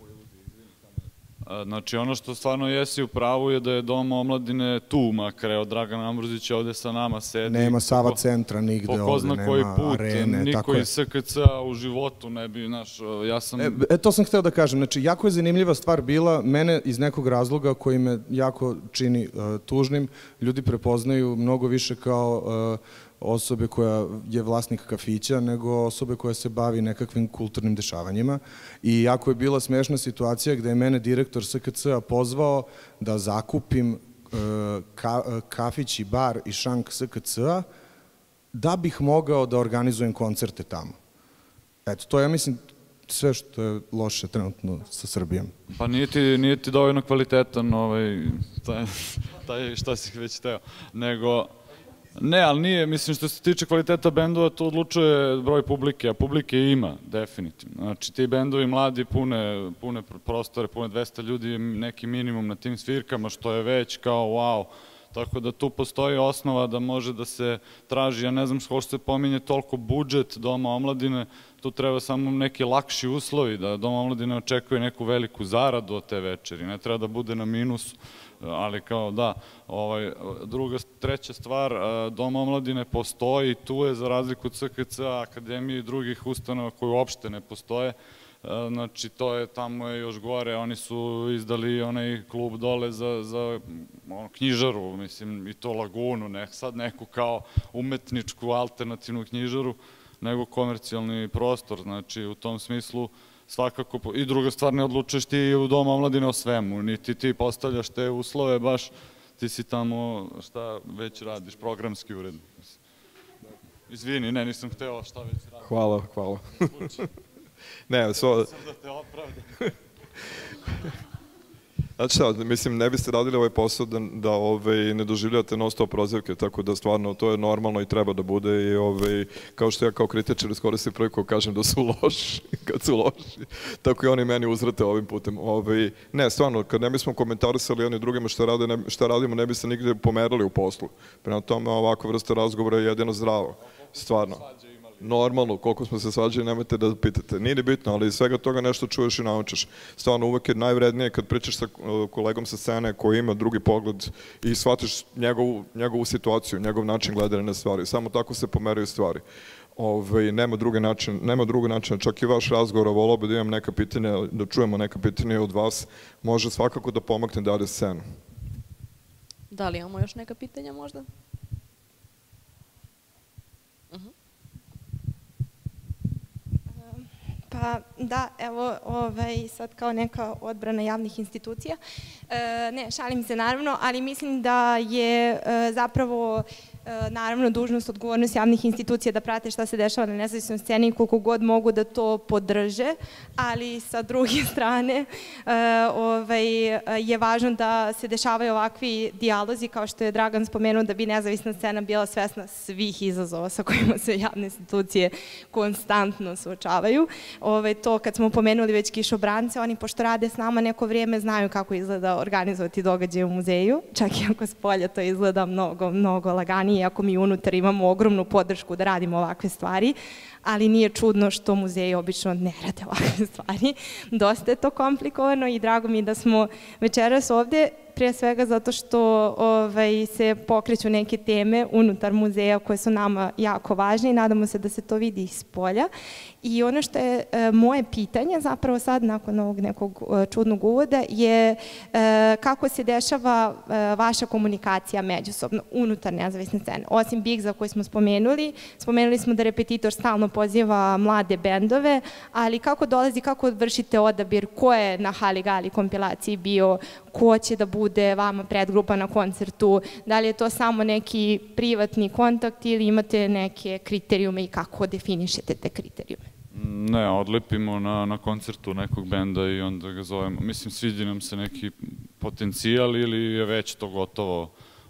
Znači, ono što stvarno jesi u pravu je da je Dom omladine tu, makar evo Dragan Ambrozić ovde sa nama sedi. Nema Sava centra nigde ovde, nema arene, tako je. Po ko zna koji put, niko iz S K C-a u životu ne bi, znaš, ja sam... E, to sam hteo da kažem, znači, jako je zanimljiva stvar bila, mene iz nekog razloga koji me jako čini tužnim, ljudi prepoznaju mnogo više kao osobe koja je vlasnik kafića, nego osobe koja se bavi nekakvim kulturnim dešavanjima. I jako je bila smešna situacija gde je mene direktor S K C-a pozvao da zakupim kafić i bar i šank S K C-a da bih mogao da organizujem koncerte tamo. Eto, to ja mislim sve što je loše trenutno sa Srbijom. Pa nije ti, nije ti dovoljno kvalitetan ovaj, taj, taj šta si već teo, nego... Ne, ali nije, mislim, što se tiče kvaliteta bendova, to odlučuje broj publike, a publike ima, definitivno. Znači, ti bendovi mladi pune, pune prostore, pune dvesta ljudi je neki minimum na tim svirkama, što je već kao wow. Tako da tu postoji osnova da može da se traži, ja ne znam što se pominje toliko budžet Doma omladine, tu treba samo neki lakši uslovi, da Dom omladine očekuje neku veliku zaradu od te večeri, ne treba da bude na minusu. Ali kao da, druga, treća stvar, Dom omladine postoji, tu je za razliku od S K C-a, akademije i drugih ustanova koji uopšte ne postoje. Znači, to je, tamo je još gore, oni su izdali onaj klub dole za knjižaru, mislim, i to Lagunu, ne sad neku kao umetničku alternativnu knjižaru, nego komercijalni prostor, znači, u tom smislu svakako, i druga stvar, ne odlučuješ ti u Doma omladine o svemu, niti ti postavljaš te uslove, baš ti si tamo, šta već radiš, programski ured. Izvini, ne, nisam hteo šta već radiš. Hvala, hvala. Ne, so... Sam da te opravdam. Znači šta, mislim, ne biste radili ovaj posao da ne doživljate non stop prozivke, tako da stvarno to je normalno i treba da bude i kao što ja kao kritičar iskoristim priliku kažem da su loši, kad su loši, tako i oni meni uzvrate ovim putem. Ne, stvarno, kad ne bismo komentarisali oni drugima šta radimo, ne biste nigde pomerali u poslu. Prema tome, ovakva vrsta razgovora je jedino zdravo, stvarno. Normalno, koliko smo se svađali, nemojte da pitate. Nije ni bitno, ali iz svega toga nešto čuješ i naučiš. Stvarno, uvek je najvrednije kad pričaš sa kolegom sa scene koji ima drugi pogled i shvatiš njegovu situaciju, njegov način gledanja na stvari. Samo tako se pomeraju stvari. Nema drugi način, čak i vaš razgovor, volao bi da imam neka pitanja, da čujemo neka pitanja od vas, može svakako da pomogne dalje scenu. Da li imamo još neka pitanja možda? Pa da, evo, sad kao neka odbrana javnih institucija. Ne, šalim se naravno, ali mislim da je zapravo naravno dužnost, odgovornost javnih institucija da prate šta se dešava na nezavisnoj sceni i koliko god mogu da to podrže, ali sa druge strane je važno da se dešavaju ovakvi dijalozi, kao što je Dragan spomenuo, da bi nezavisna scena bila svesna svih izazova sa kojima se javne institucije konstantno suočavaju. To kad smo pomenuli već kišobrance, oni pošto rade s nama neko vrijeme znaju kako izgleda organizovati događaje u muzeju, čak i ako s polja to izgleda mnogo, mnogo laganije, ako mi unutar imamo ogromnu podršku da radimo ovakve stvari, ali nije čudno što muzeji obično ne rade ovakve stvari. Dosta je to komplikovano i drago mi je da smo večeras ovde, prije svega zato što se pokreću neke teme unutar muzeja koje su nama jako važne i nadamo se da se to vidi iz polja. I ono što je moje pitanje, zapravo sad nakon ovog nekog čudnog uvoda, je kako se dešava vaša komunikacija međusobno unutar nezavisne scene. Osim Bigza koji smo spomenuli, spomenuli smo da Repetitor stalno poziva mlade bendove, ali kako dolazi, kako vršite odabir, ko je na Haligali kompilaciji bio, ko će da bude vama predgrupa na koncertu, da li je to samo neki privatni kontakt ili imate neke kriterijume i kako definišete te kriterijume? Ne, odlepimo na koncertu nekog benda i onda ga zovemo. Mislim, sviđa nam se neki potencijal ili je već to gotovo.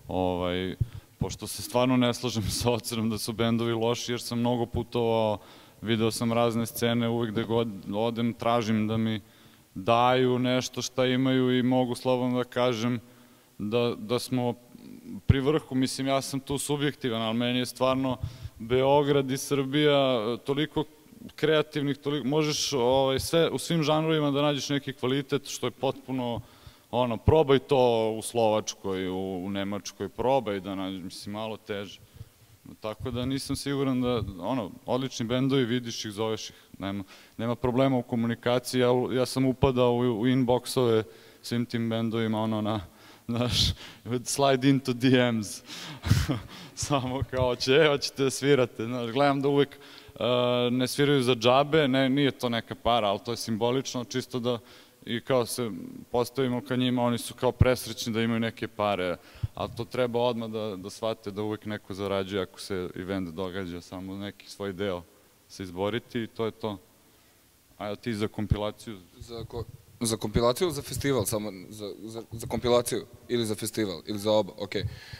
Pošto se stvarno ne slažem sa ocenom da su bendovi loši, jer sam mnogo putovao, video sam razne scene, uvijek gde god odem tražim da mi daju nešto šta imaju i mogu slobodno da kažem da smo pri vrhu. Mislim, ja sam tu subjektivan, ali meni je stvarno Beograd i Srbija toliko kreativnih, možeš u svim žanrovima da nađeš neki kvalitet, što je potpuno, ono, probaj to u Slovačkoj, u Nemačkoj, probaj da nađeš, mislim, malo teže. Tako da nisam siguran da, ono, odlični bendovi, vidiš ih, zoveš ih, nema problema u komunikaciji, ja sam upadao u inboxove svim tim bendovima, ono, na, znaš, slide into D Ms, samo kao, hoćete da svirate, znaš, gledam da uvek ne sviraju za džabe, nije to neka para, ali to je simbolično, čisto da i kao se postavimo ka njima, oni su kao presrećni da imaju neke pare, ali to treba odmah da shvate da uvek neko zarađuje ako se event događa, samo neki svoj deo se izboriti i to je to. A ti za kompilaciju? Za kompilaciju ili za festival? Samo za kompilaciju ili za festival? Ili za oba? Okej.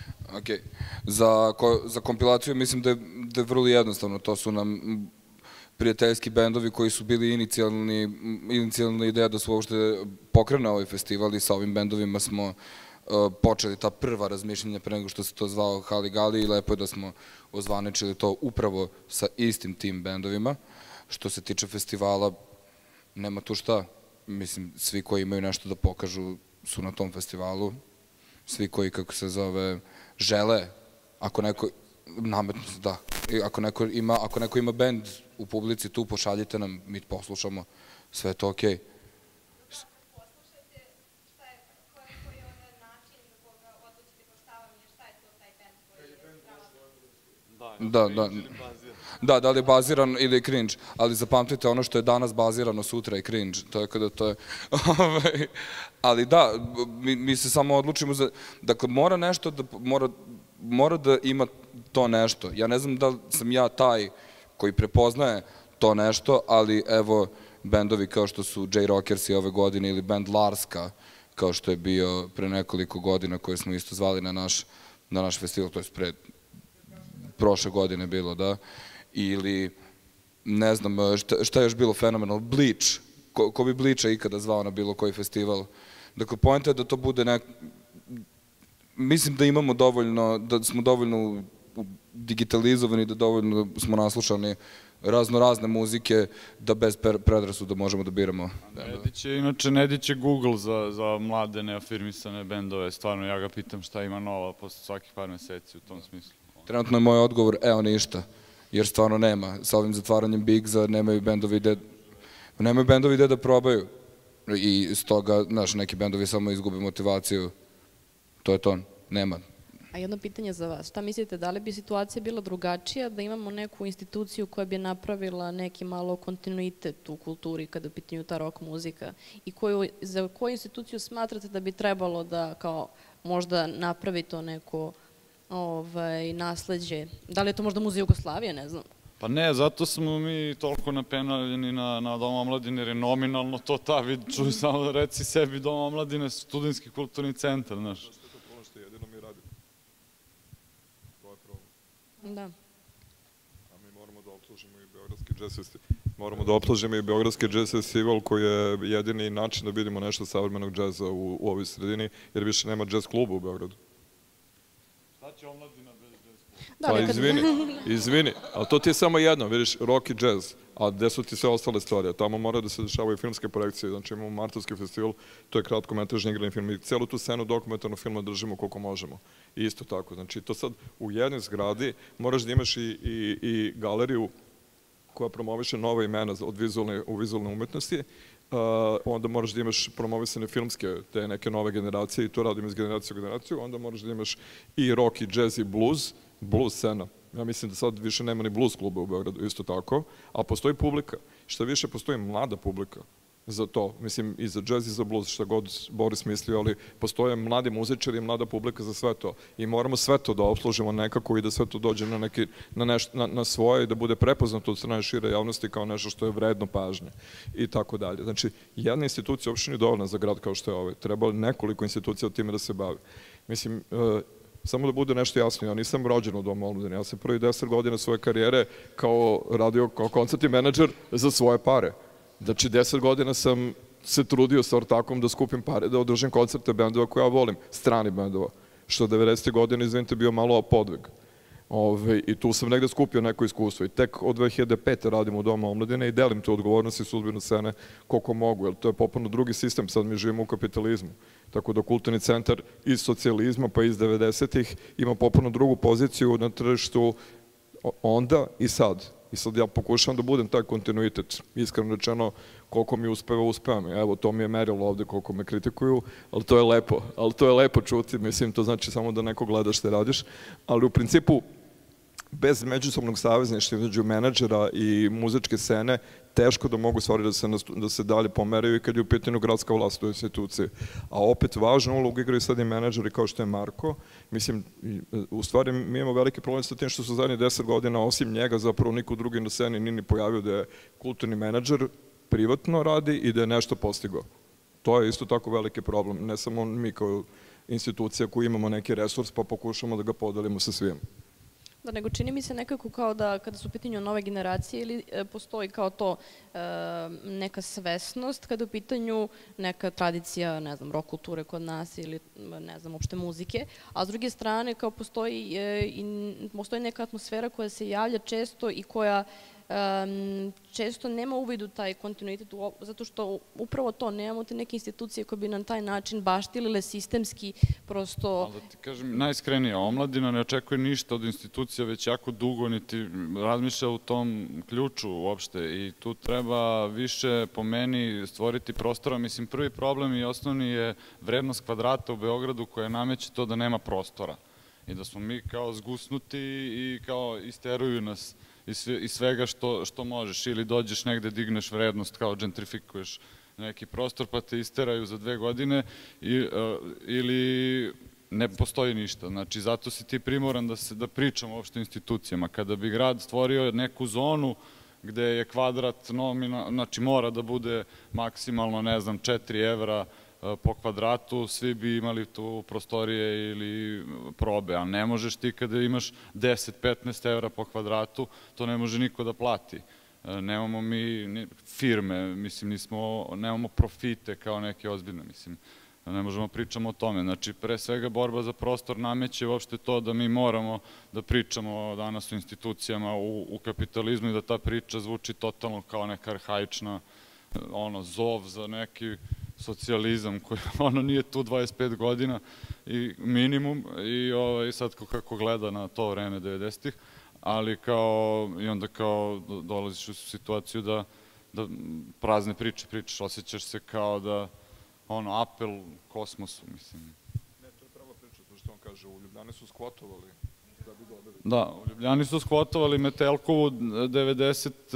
Za kompilaciju mislim da je vrlo jednostavno. To su nam prijateljski bendovi koji su bili inicijalna ideja da su uopšte pokrene ovaj festival i sa ovim bendovima smo počeli ta prva razmišljenja pre nego što se to zvao Haligali i lepo je da smo ozvaničili to upravo sa istim tim bendovima. Što se tiče festivala, nema tu šta. Mislim, svi koji imaju nešto da pokažu su na tom festivalu. Svi koji, kako se zove, žele, ako neko, nametno se, da, ako neko ima, ako neko ima bend u publici tu, pošaljite nam, mi poslušamo, sve je to okej. Da, da. Da, da li je baziran ili je cringe, ali zapamtite ono što je danas bazirano, sutra je cringe, tako da to je, ali da, mi se samo odlučimo za, dakle mora nešto, mora da ima to nešto, ja ne znam da li sam ja taj koji prepoznaje to nešto, ali evo bendovi kao što su J-Rockersi ove godine ili band Larska, kao što je bio pre nekoliko godina koje smo isto zvali na naš festival, to je pre prošle godine bilo, da, ili, ne znam, šta je još bilo fenomenalno, Bleach, ko bi Bleacha ikada zvao na bilo koji festival. Dakle, poenta je da to bude nek... Mislim da imamo dovoljno, da smo dovoljno digitalizovani, da dovoljno smo naslušani razno razne muzike, da bez predrasuda možemo da biramo. Inače, Nedić je Google za mlade neafirmisane bendove, stvarno ja ga pitam šta ima nova posle svakih par meseci u tom smislu. Trenutno je moj odgovor, evo ništa. Jer stvarno nema. Sa ovim zatvaranjem Bigza nemaju bendovi gde nemaju bendovi gde da probaju. I stoga, znaš, neki bendovi samo izgube motivaciju. To je to. Nema. A jedno pitanje za vas. Šta mislite, da li bi situacija bila drugačija da imamo neku instituciju koja bi napravila neki malo kontinuitet u kulturi kada je u pitanju ta rock muzika i za koju instituciju smatrate da bi trebalo da kao možda napravi to neko ovaj, nasleđe. Da li je to možda Muzej Jugoslavije, ne znam. Pa ne, zato smo mi toliko napenaljeni na, na Dom omladine, jer je nominalno to ta, vid, čuj samo reci sebi Dom omladine, studentski kulturni centar, znaš. Što je to problem što jedino mi radimo? To je problem. Da. A mi moramo da opslužimo i Beogradski jazz festival. Moramo da opslužimo i Beogradski jazz festival koji je jedini način da vidimo nešto savremenog džeza u, u ovoj sredini, jer više nema jazz kluba u Beogradu. Šta će omladina bez jazz kluba? Da, Pa nekad- izvini, izvini, ali to ti je samo jedno, vidiš, rock i jazz, a gde su ti sve ostale stvari, a tamo mora da se dešavaju filmske projekcije, znači imamo Martovski festival, to je kratkometražni igrani film i celu tu scenu dokumentarnog filma držimo koliko možemo. I isto tako, znači to sad u jednoj zgradi moraš da imaš i, i, i galeriju koja promoviše nove imena od vizualne, u vizualne umetnosti, uh, onda moraš da imaš promovisane filmske, te neke nove generacije i to radimo iz generacije u generaciju, onda moraš da imaš i rock i jazz i blues, blues scena. Ja mislim da sad više nema ni blues kluba u Beogradu, isto tako, a postoji publika. Šta više, postoji mlada publika za to, mislim i za jazz i za blues, šta god Boris mislio, ali postoje mladi muzičari i mlada publika za sve to. I moramo sve to da opslužimo nekako i da sve to dođe na, neki, na, neš, na, na svoje i da bude prepoznato od strane šire javnosti kao nešto što je vredno pažnje i tako dalje. Znači, jedna institucija uopšte nije dovoljna za grad kao što je ovaj. Treba nekoliko institucija od time da se bavi. Mislim, uh, samo da bude nešto jasno, ja nisam rođen u Domu omladine, ja sam prvi deset godina svoje karijere kao radio, kao koncertni menadžer za svoje pare. Znači, deset godina sam se trudio sa ortakom da skupim pare, da održim koncerte bendova koje ja volim, strani bendova, što devedesetih godina, izvinite, bio malo podvig. Ove, I tu sam negde skupio neko iskustvo i tek od dve hiljade pete radim u Domu omladine i delim tu odgovornost i sudbinu scene koliko mogu, jer to je popolno drugi sistem, sad mi živimo u kapitalizmu. Tako da kulturni centar iz socijalizma pa iz devedesetih ima popolno drugu poziciju na tržištu onda i sad. I sad ja pokušavam da budem taj kontinuitet. Iskreno rečeno, koliko mi uspeva, uspevam. Evo, to mi je merilo ovde koliko me kritikuju, ali to je lepo. Ali to je lepo čuti, mislim, to znači samo da neko gleda što radiš. Ali u principu, bez međusobnog savezništva između menadžera i muzičke scene, teško da mogu stvari da se, da se dalje pomeraju i kad je u pitanju gradska vlast u instituciji. A opet važnu ulogu igraju sad i menadžeri kao što je Marko. Mislim, u stvari mi imamo veliki problem sa tim što su zadnjih deset godina, osim njega, zapravo niko drugi na sceni nije ni pojavio da je kulturni menadžer, privatno radi i da je nešto postigao. To je isto tako veliki problem. Ne samo mi kao institucija koji imamo neki resurs pa pokušamo da ga podelimo sa svim. Da, nego čini mi se nekako kao da kada su u pitanju nove generacije ili e, postoji kao to e, neka svesnost kada je u pitanju neka tradicija, ne znam, rock kulture kod nas ili ne znam, uopšte muzike, a s druge strane kao postoji, e, i, postoji neka atmosfera koja se javlja često i koja Um, često nema uvid u taj kontinuitet, zato što upravo to, nemamo te neke institucije koje bi nam taj način baštilile sistemski, prosto... Ali da ti kažem, najiskrenija omladina ne očekuje ništa od institucija već jako dugo, niti razmišlja u tom ključu uopšte i tu treba više po meni stvoriti prostora. Mislim, prvi problem i osnovni je vrednost kvadrata u Beogradu koja nameće to da nema prostora i da smo mi kao zgusnuti i kao isteruju nas i svega što, što možeš, ili dođeš negde, digneš vrednost, kao gentrifikuješ neki prostor, pa te isteraju za dve godine, i, uh, ili ne postoji ništa. Znači, zato si ti primoran da, se, da pričamo uopšte o institucijama. Kada bi grad stvorio neku zonu gde je kvadrat nomina, znači mora da bude maksimalno, ne znam, četiri evra po kvadratu, svi bi imali tu prostorije ili probe, a ne možeš ti kada imaš deset do petnaest evra po kvadratu, to ne može niko da plati. Nemamo mi firme, mislim, nismo, nemamo profite kao neke ozbiljne, mislim, ne možemo pričamo o tome. Znači, pre svega borba za prostor nameće uopšte to da mi moramo da pričamo danas o institucijama u, u kapitalizmu i da ta priča zvuči totalno kao neka arhaična, ono, zov za neki socijalizam koji ono nije tu dvadeset pet godina i minimum i ovaj, sad kako gleda na to vreme devedesetih, ali kao i onda kao dolaziš u situaciju da, da prazne priče pričaš, osjećaš se kao da ono apel kosmosu, mislim. Ne, to je prava priča, to što on kaže, u Ljubljani su skvotovali da bi dobili. Da, u Ljubljani su skvotovali Metelkovu devedeset,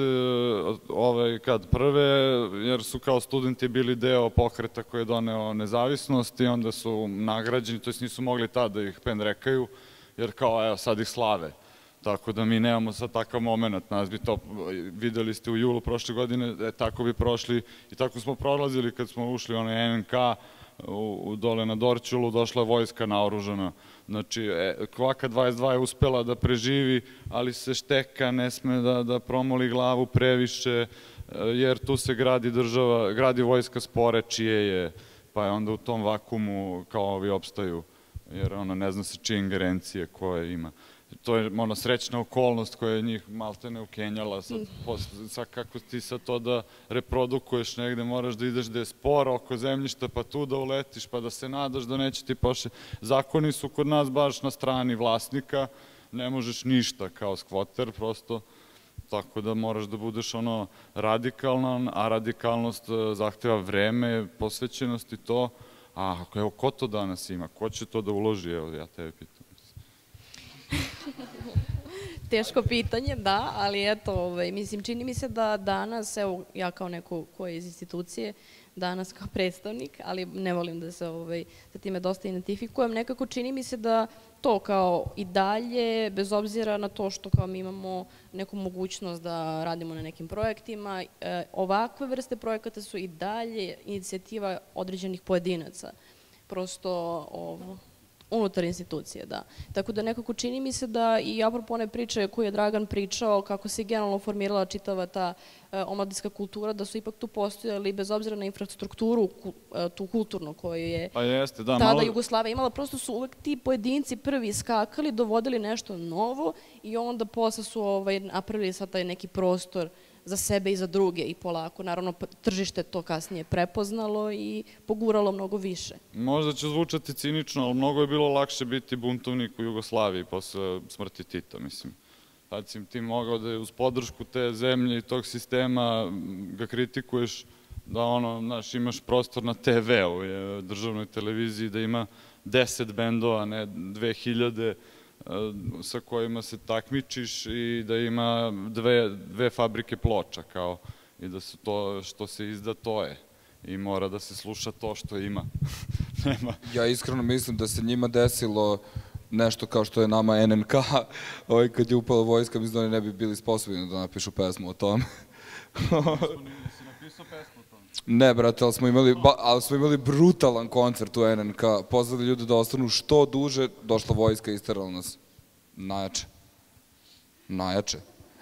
ovaj, kad prve, jer su kao studenti bili deo pokreta koji je doneo nezavisnost i onda su nagrađeni, to jest nisu mogli tada da ih pendrekaju, jer kao, evo, sad ih slave. Tako da mi nemamo sad takav moment, nas bi to, videli ste u julu prošle godine, e, tako bi prošli i tako smo prolazili kad smo ušli u onaj en en ka, u, dole na Dorćolu, došla vojska naoružana. Znači, e, Kvaka dvadeset dva je uspela da preživi, ali se šteka, ne sme da, da promoli glavu previše, jer tu se gradi država, gradi vojska spore čije je, pa je onda u tom vakumu kao ovi opstaju, jer ono ne zna se čije ingerencije koje ima. To je ono srećna okolnost koja je njih maltene ukenjala, sad, sad kako ti sad to da reprodukuješ negde, moraš da ideš da je sporo oko zemljišta, pa tu da uletiš, pa da se nadaš da neće ti pošle. Zakoni su kod nas baš na strani vlasnika, ne možeš ništa kao skvoter, prosto, tako da moraš da budeš ono radikalan, a radikalnost zahteva vreme, posvećenost i to, a evo, ko to danas ima, ko će to da uloži, evo, ja tebe pitam. Teško pitanje, da, ali eto, ovaj, mislim, čini mi se da danas, evo, ja kao neko ko je iz institucije, danas kao predstavnik, ali ne volim da se ovaj, sa time dosta identifikujem, nekako čini mi se da to kao i dalje, bez obzira na to što kao mi imamo neku mogućnost da radimo na nekim projektima, eh, ovakve vrste projekata su i dalje inicijativa određenih pojedinaca. Prosto ovo... unutar institucije, da. Tako da nekako čini mi se da i apropo one priče koju je Dragan pričao, kako se generalno formirala čitava ta omladinska kultura, da su ipak tu postojali, bez obzira na infrastrukturu, tu kulturnu koju je tada Jugoslavija imala, prosto su uvek ti pojedinci prvi skakali, dovodili nešto novo i onda posle su napravili sad taj neki prostor za sebe i za druge i polako. Naravno, tržište to kasnije prepoznalo i poguralo mnogo više. Možda će zvučati cinično, ali mnogo je bilo lakše biti buntovnik u Jugoslaviji posle smrti Tita, mislim. Tad si ti mogao da je uz podršku te zemlje i tog sistema ga kritikuješ, da ono, znaš, imaš prostor na te veu, državnoj televiziji, da ima deset bendova, ne dve hiljade, sa kojima se takmičiš i da ima dve, dve fabrike ploča, kao, i da se to što se izda, to je. I mora da se sluša to što ima. Nema. Ja iskreno mislim da se njima desilo nešto kao što je nama en en ka, ovaj, kad je upala vojska, mislim da oni ne bi bili sposobni da napišu pesmu o tome. Nisi napisao pesmu o tome? Ne, brate, ali smo imali, ali smo imali brutalan koncert u en en ka. Pozvali ljude da ostanu što duže, došla vojska i isterala nas. Najjače. Najjače.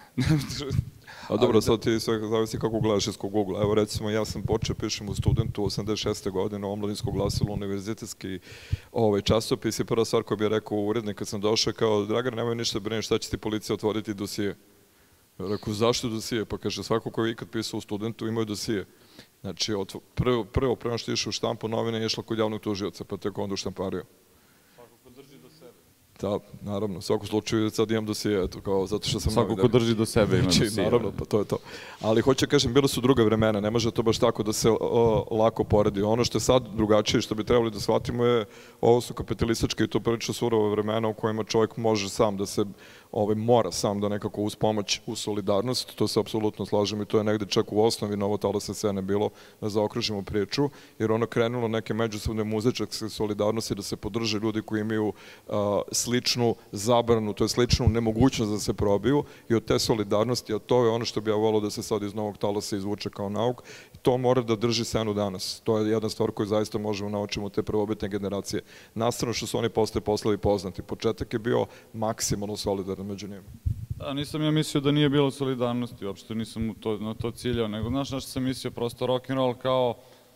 A dobro, sad ti sve zavisi kako gledaš iz kog ugla. Evo recimo, ja sam počeo, pišem u Studentu osamdeset šeste godine, omladinsko glasilo, univerzitetski časopis i prva stvar koja bih rekao u urednik kad sam došao kao, Dragan, nemoj ništa brineš, šta će ti policija otvoriti dosije? Rekao, zašto dosije? Pa kaže, svako ko je ikad pisao u Studentu imaju dosije. Znači, prvo, prvo, prvo što je išao u štampu novine je išla kod javnog tužioca, pa tek onda u štampario. Svako ko drži do sebe. Da, naravno, u svakom slučaju sad imam dosije, eto, kao, zato što sam... Svako ko drži do sebe ima dosije. Naravno, pa to je to. Ali hoću kažem, bilo su druga vremena, ne može to baš tako da se lako poredi. Ono što je sad drugačije, što bi trebali da shvatimo je, ovo su kapitalističke i to prilično surova vremena u kojima čovjek može sam da se, mora sam da nekako uz pomoć, uz solidarnost, to se apsolutno slažem i to je negde čak u osnovi novo talasa scene bilo da zaokružimo priču, jer ono krenulo neke međusobne muzičke solidarnosti da se podrže ljudi koji imaju sličnu zabranu, to je sličnu nemogućnost da se probiju i od te solidarnosti, a to je ono što bi ja volao da se sad iz novog talasa izvuče kao nauk, to mora da drži scenu danas. To je jedna stvar koju zaista možemo naučiti od te prvobitne generacije. Nastavno što su oni posle poslali poznati. Početak je bio maksimalno solidaran među njima. Da, nisam ja mislio da nije bilo solidarnosti, uopšte nisam na to ciljao, nego znaš na što sam mislio, prosto rock'n'roll kao,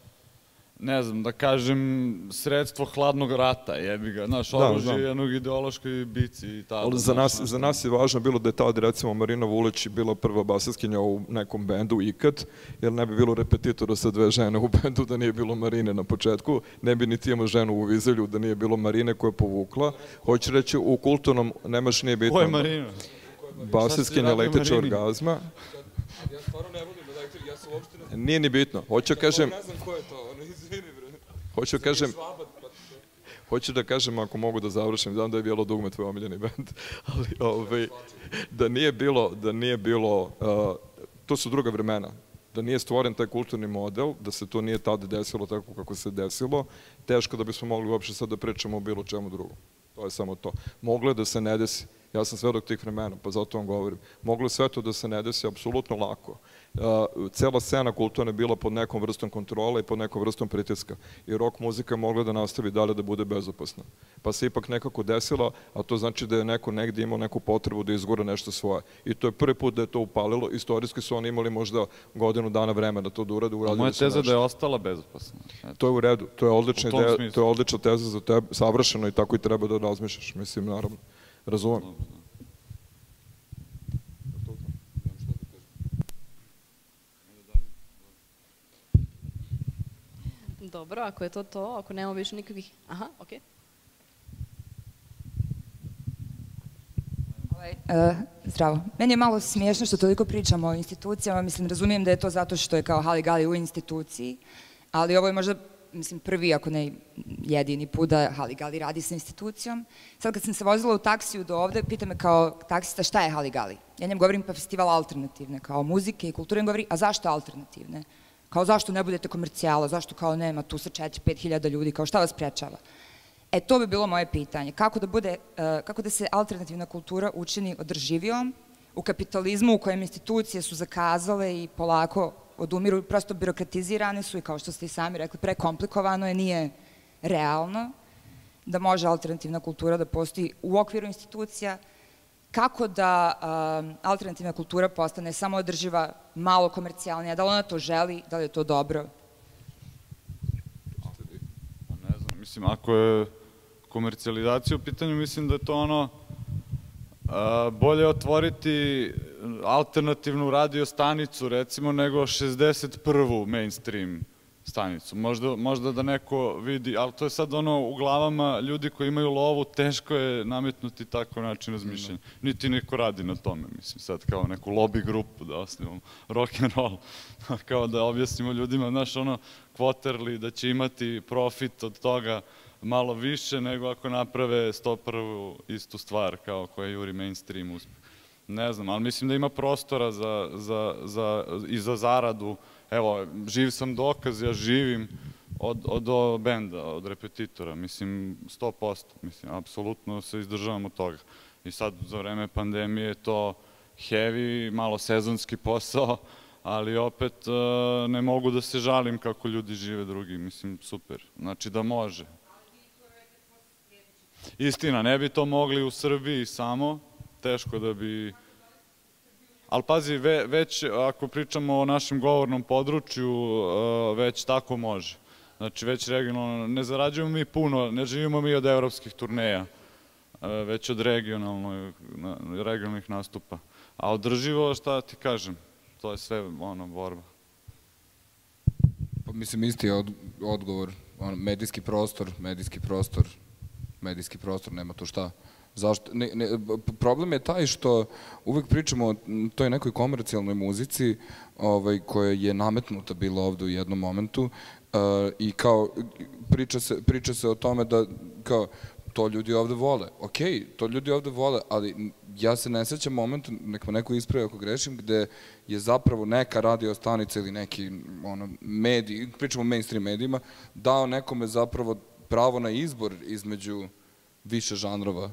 ne znam, da kažem, sredstvo hladnog rata, jebi ga, znaš, oružje jednog ideološkoj bici i tada. Ali za nas je važno bilo da je tada, recimo, Marina Vuleć bila prva basiskinja u nekom bendu ikad, jer ne bi bilo repetitora sa dve žene u bendu da nije bilo Marine na početku, ne bi niti imao ženu u Vizelju da nije bilo Marine koja je povukla. Hoću reći, u kulturnom nemaš nije bitno. Ko je Marina? Basiskinja Električa orgazma. Ja stvarno ne volim elektri, ja se uopšte ne... Nije ni bitno. Hoću kažem... Ne znam ko je to, ono, izvini, bre. Hoću kažem... Hoću da kažem, ako mogu da završim, znam da je Bijelo dugme tvoj omiljeni band, ali da nije bilo, da nije bilo, to su druga vremena, da nije stvoren taj kulturni model, da se to nije tada desilo tako kako se desilo, teško da bismo mogli uopšte sad da pričamo o bilo čemu drugom. to je samo to. Moglo je da se ne desi. Ja sam svedok tih vremena, pa zato vam govorim. Moglo je sve to da se ne desi apsolutno lako. Cela scena kulturna je bila pod nekom vrstom kontrole i pod nekom vrstom pritiska. I rock muzika je mogla da nastavi dalje da bude bezopasna. Pa se ipak nekako desila, a to znači da je neko negdje imao neku potrebu da izgura nešto svoje. I to je prvi put da je to upalilo. Istorijski su oni imali možda godinu dana vremena to da urade. Moja teza da je ostala bezopasna. To je u redu. To je odlična ideja, to je odlična teza za tebe, savršeno i tako i treba da razmišljaš. Mislim, naravno. Razumem. Dobro, ako je to to, ako nema više nikakvih... Aha, okej. Zdravo. Meni je malo smiješno što toliko pričamo o institucijama. Mislim, razumijem da je to zato što je kao Haligali u instituciji, ali ovo je možda, mislim, prvi, ako ne jedini put da Haligali radi sa institucijom. Sad kad sam se vozila u taksiju do ovde, pita me kao taksista šta je Haligali. Ja njem govorim pa festival alternativne, kao muzike i kulture, govori, a zašto alternativne? Kao zašto ne budete komercijala, zašto kao nema tu sa četiri do pet hiljada ljudi, kao šta vas prečava? E, to bi bilo moje pitanje. Kako da bude, kako da se alternativna kultura učini održivijom u kapitalizmu u kojem institucije su zakazale i polako odumiru, prosto birokratizirane su i kao što ste i sami rekli, prekomplikovano je, nije realno da može alternativna kultura da postoji u okviru institucija. Kako da alternativna kultura postane samo održiva, malo komercijalnija, da li ona to želi, da li je to dobro? Ne znam, mislim, ako je komercijalizacija u pitanju, mislim da je to ono, bolje otvoriti alternativnu radio stanicu, recimo, nego šezdeset prvu mainstream stanicu. Možda da neko vidi, ali to je sad ono u glavama ljudi koji imaju lovu, teško je nametnuti takav način razmišljanja. Niti neko radi na tome, mislim, sad kao neku lobby grupu da osnovimo, rock and roll, kao da objasnimo ljudima, znaš, ono, Quarterly, da će imati profit od toga malo više nego ako naprave sto prvu istu stvar kao koja juri mainstream uspeh. Ne znam, ali mislim da ima prostora i za zaradu. Evo, živ sam dokaz, ja živim od benda, od repetitora, mislim, sto posto, mislim, apsolutno se izdržavam od toga. I sad, za vreme pandemije je to heavy, malo sezonski posao, ali opet ne mogu da se žalim kako ljudi žive drugi, mislim, super. Znači da može. Istina, ne bi to mogli u Srbiji samo, teško da bi... Ali pazi, već ako pričamo o našem govornom području, već tako može. Znači već regionalno, ne zarađujemo mi puno, ne živimo mi od evropskih turneja, već od regionalnih nastupa. A održivo, šta ti kažem, to je sve ono, borba. Pa mislim, isti je odgovor, medijski prostor, medijski prostor, medijski prostor, nema tu šta. Problem je taj što uvek pričamo o toj nekoj komercijalnoj muzici koja je nametnuta bila ovde u jednom momentu i kao priča se o tome da kao to ljudi ovde vole. Okej, to ljudi ovde vole, ali ja se ne sećam momentu, nek me neko ispravi ako grešim, gde je zapravo neka radio stanica ili neki medij, pričamo o mainstream medijima, dao nekome zapravo pravo na izbor između više žanrova.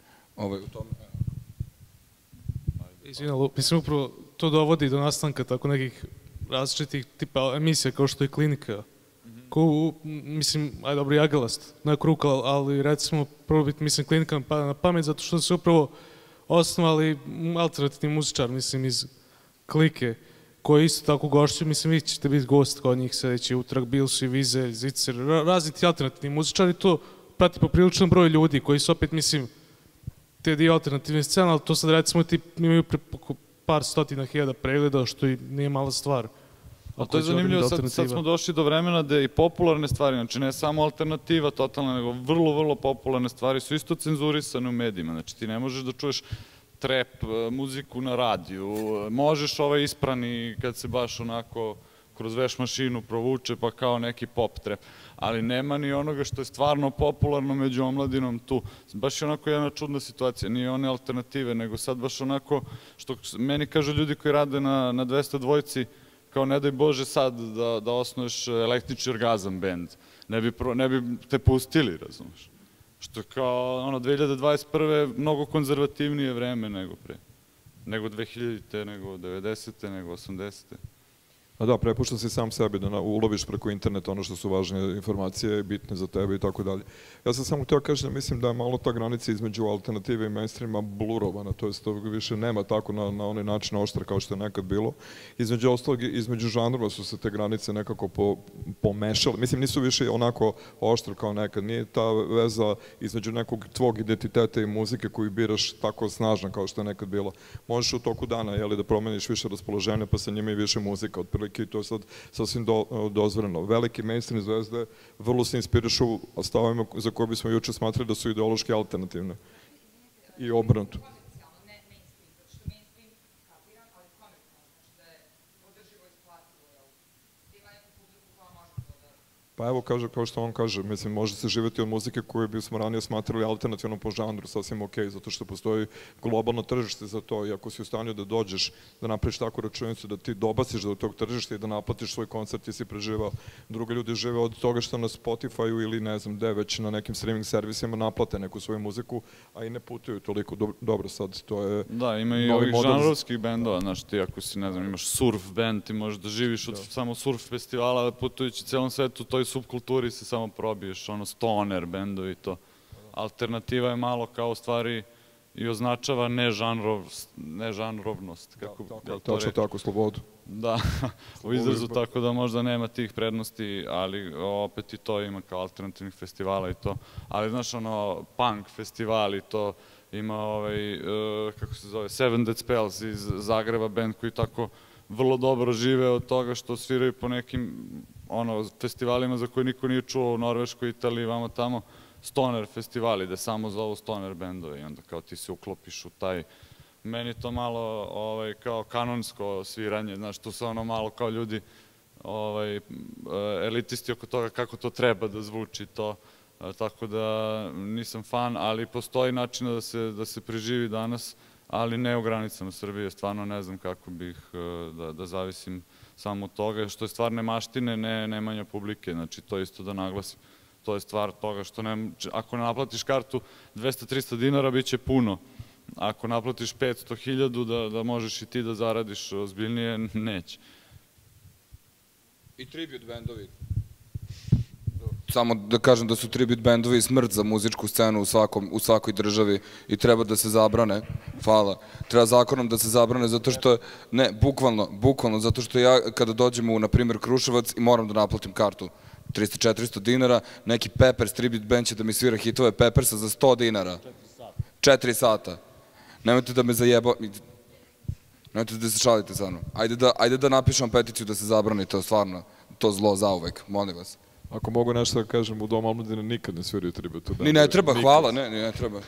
Izvina, mislim, upravo to dovodi do nastanka tako nekih različitih tipa emisija kao što je Klinika. Mislim, aj dobro, Jagalast, na kruk, ali recimo prvo biti, mislim, Klinika mi pada na pamet zato što su upravo osnovali alternativni muzičar, mislim, iz Klike, koji isto tako gošću, mislim, vi ćete biti gost kod njih sledeći utrak, bili su i Vize, Zicer, razni ti alternativni muzičari, to prati popriličan broj ljudi koji su opet, mislim, te dio alternativne scene, ali to sad recimo ti imaju par stotina hiljada pregleda, što i nije mala stvar. A to je zanimljivo, sad smo došli do vremena da i popularne stvari, znači ne samo alternativa totalna, nego vrlo, vrlo popularne stvari su isto cenzurisane u medijima. Znači ti ne možeš da čuješ trap muziku na radiju, možeš ovaj isprani kad se baš onako kroz veš mašinu provuče pa kao neki pop trap, ali nema ni onoga što je stvarno popularno među omladinom tu. Baš je onako jedna čudna situacija, nije one alternative, nego sad baš onako, što meni kažu ljudi koji rade na dvesta dvojci, kao ne daj Bože sad da osnuješ električni orgazam band, ne bi te pustili, razumeš. Što je kao, ono, dve hiljade dvadeset prve mnogo konzervativnije vreme nego pre. Nego dve hiljadite, nego devedesete, nego osamdesete. A da, prepušta si sam sebi da uloviš preko interneta ono što su važne informacije, bitne za tebe i tako dalje. Ja sam samo htio kažem da mislim da je malo ta granica između alternative i mainstreama blurovana, to jest to više nema tako na, na onaj način oštra kao što je nekad bilo. Između ostalog, između žanrova su se te granice nekako po, pomešale. Mislim, nisu više onako oštre kao nekad. Nije ta veza između nekog tvog identiteta i muzike koju biraš tako snažna kao što je nekad bilo. Možeš u toku dana, jeli, da promeniš više raspoloženja, pa sa njima i više muzika, otprilike, i to je sad sasvim do, dozvoljeno. Veliki mainstream zvezde vrlo se inspirišu stavovima za koje bismo juče smatrali da su ideološki alternativne. I obrnuto. Pa evo, kaže, kao što on kaže, mislim, može se živjeti od muzike koju bismo ranije smatrali alternativno po žanru, sasvim okej, zato što postoji globalno tržište za to i ako si u stanju da dođeš, da napraviš takvu računicu, da ti dobaciš do tog tržišta i da naplatiš svoj koncert, ti si preživao. Drugi ljudi žive od toga što na Spotify-u ili ne znam gde već na nekim streaming servisima naplate neku svoju muziku, a i ne putuju toliko dobro sad, to je... Da, ima i ovih žanrovskih bendova, znaš, ti ako si, ne znam, imaš surf band, ti možeš da živiš od samo surf festivala, putujući celom svetu, toj subkulturi se samo probiješ, ono stoner bendovi i to. Alternativa je malo kao stvari i označava nežanrovnost. Tačno tako, slobodu. Da, u izrazu, tako da možda nema tih prednosti, ali opet i to ima kao alternativnih festivala i to. Ali znaš, ono, punk festival i to ima ovaj, kako se zove, Seven Dead Spells iz Zagreba, band koji tako vrlo dobro žive od toga što sviraju po nekim ono, festivalima za koje niko nije čuo u Norveškoj, Italiji, vamo tamo, stoner festivali, da samo zovu stoner bendove i onda kao ti se uklopiš u taj... Meni to malo ovaj, kao kanonsko sviranje, znaš, tu su ono malo kao ljudi ovaj, elitisti oko toga kako to treba da zvuči to, tako da nisam fan, ali postoji način da se, da se preživi danas, ali ne u granicama Srbije, stvarno ne znam kako bih da, da zavisim samo od toga, što je stvar nemaštine, ne nemanja publike, znači to isto da naglasim. To je stvar toga što ne, ako ne naplatiš kartu dvesta do trista dinara, bit će puno. Ako naplatiš petsto hiljada da, da možeš i ti da zaradiš ozbiljnije, neće. I tribute bendovi. Samo da kažem da su tribute bendovi smrt za muzičku scenu u, svakom, u svakoj državi i treba da se zabrane, hvala, treba zakonom da se zabrane zato što, ne, bukvalno, bukvalno, zato što ja kada dođem u, na primjer, Kruševac i moram da naplatim kartu trista do četiristo dinara, neki Peppers tribute band će da mi svira hitove Peppersa za sto dinara. četiri sata. Nemojte da me zajeba... Nemojte da se šalite sa mnom. Ajde da, ajde da napišem peticiju da se zabrani to stvarno, to zlo zauvek, molim vas. Ako mogu nešto da kažem, u Domu omladine nikad ne sviraju tribute. Ni ne treba, hvala, ne, ni ne treba.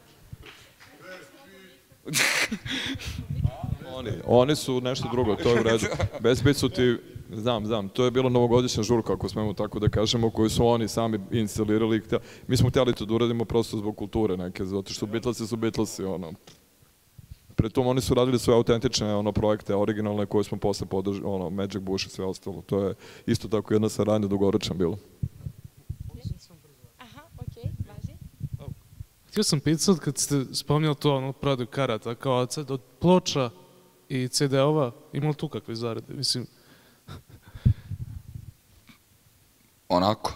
Oni, oni su nešto drugo, to je u redu. Best Beat su ti, znam, znam, to je bila novogodišnja žurka, ako smemo tako da kažemo, koju su oni sami instalirali. Mi smo htjeli to da uradimo prosto zbog kulture neke, zato što Beatlesi su Beatlesi, ono. Pritom oni su radili svoje autentične ono, projekte, originalne, koje smo posle podržali, ono, Magic Bush i sve ostalo. To je isto tako jedna saradnja dugoročna bila. Aha, okej, važi. Htio sam pitati, kad ste spominjali to, ono, prodaju karata, kao od ploča i ce de ova, ima li tu kakve zarade? Mislim... Onako.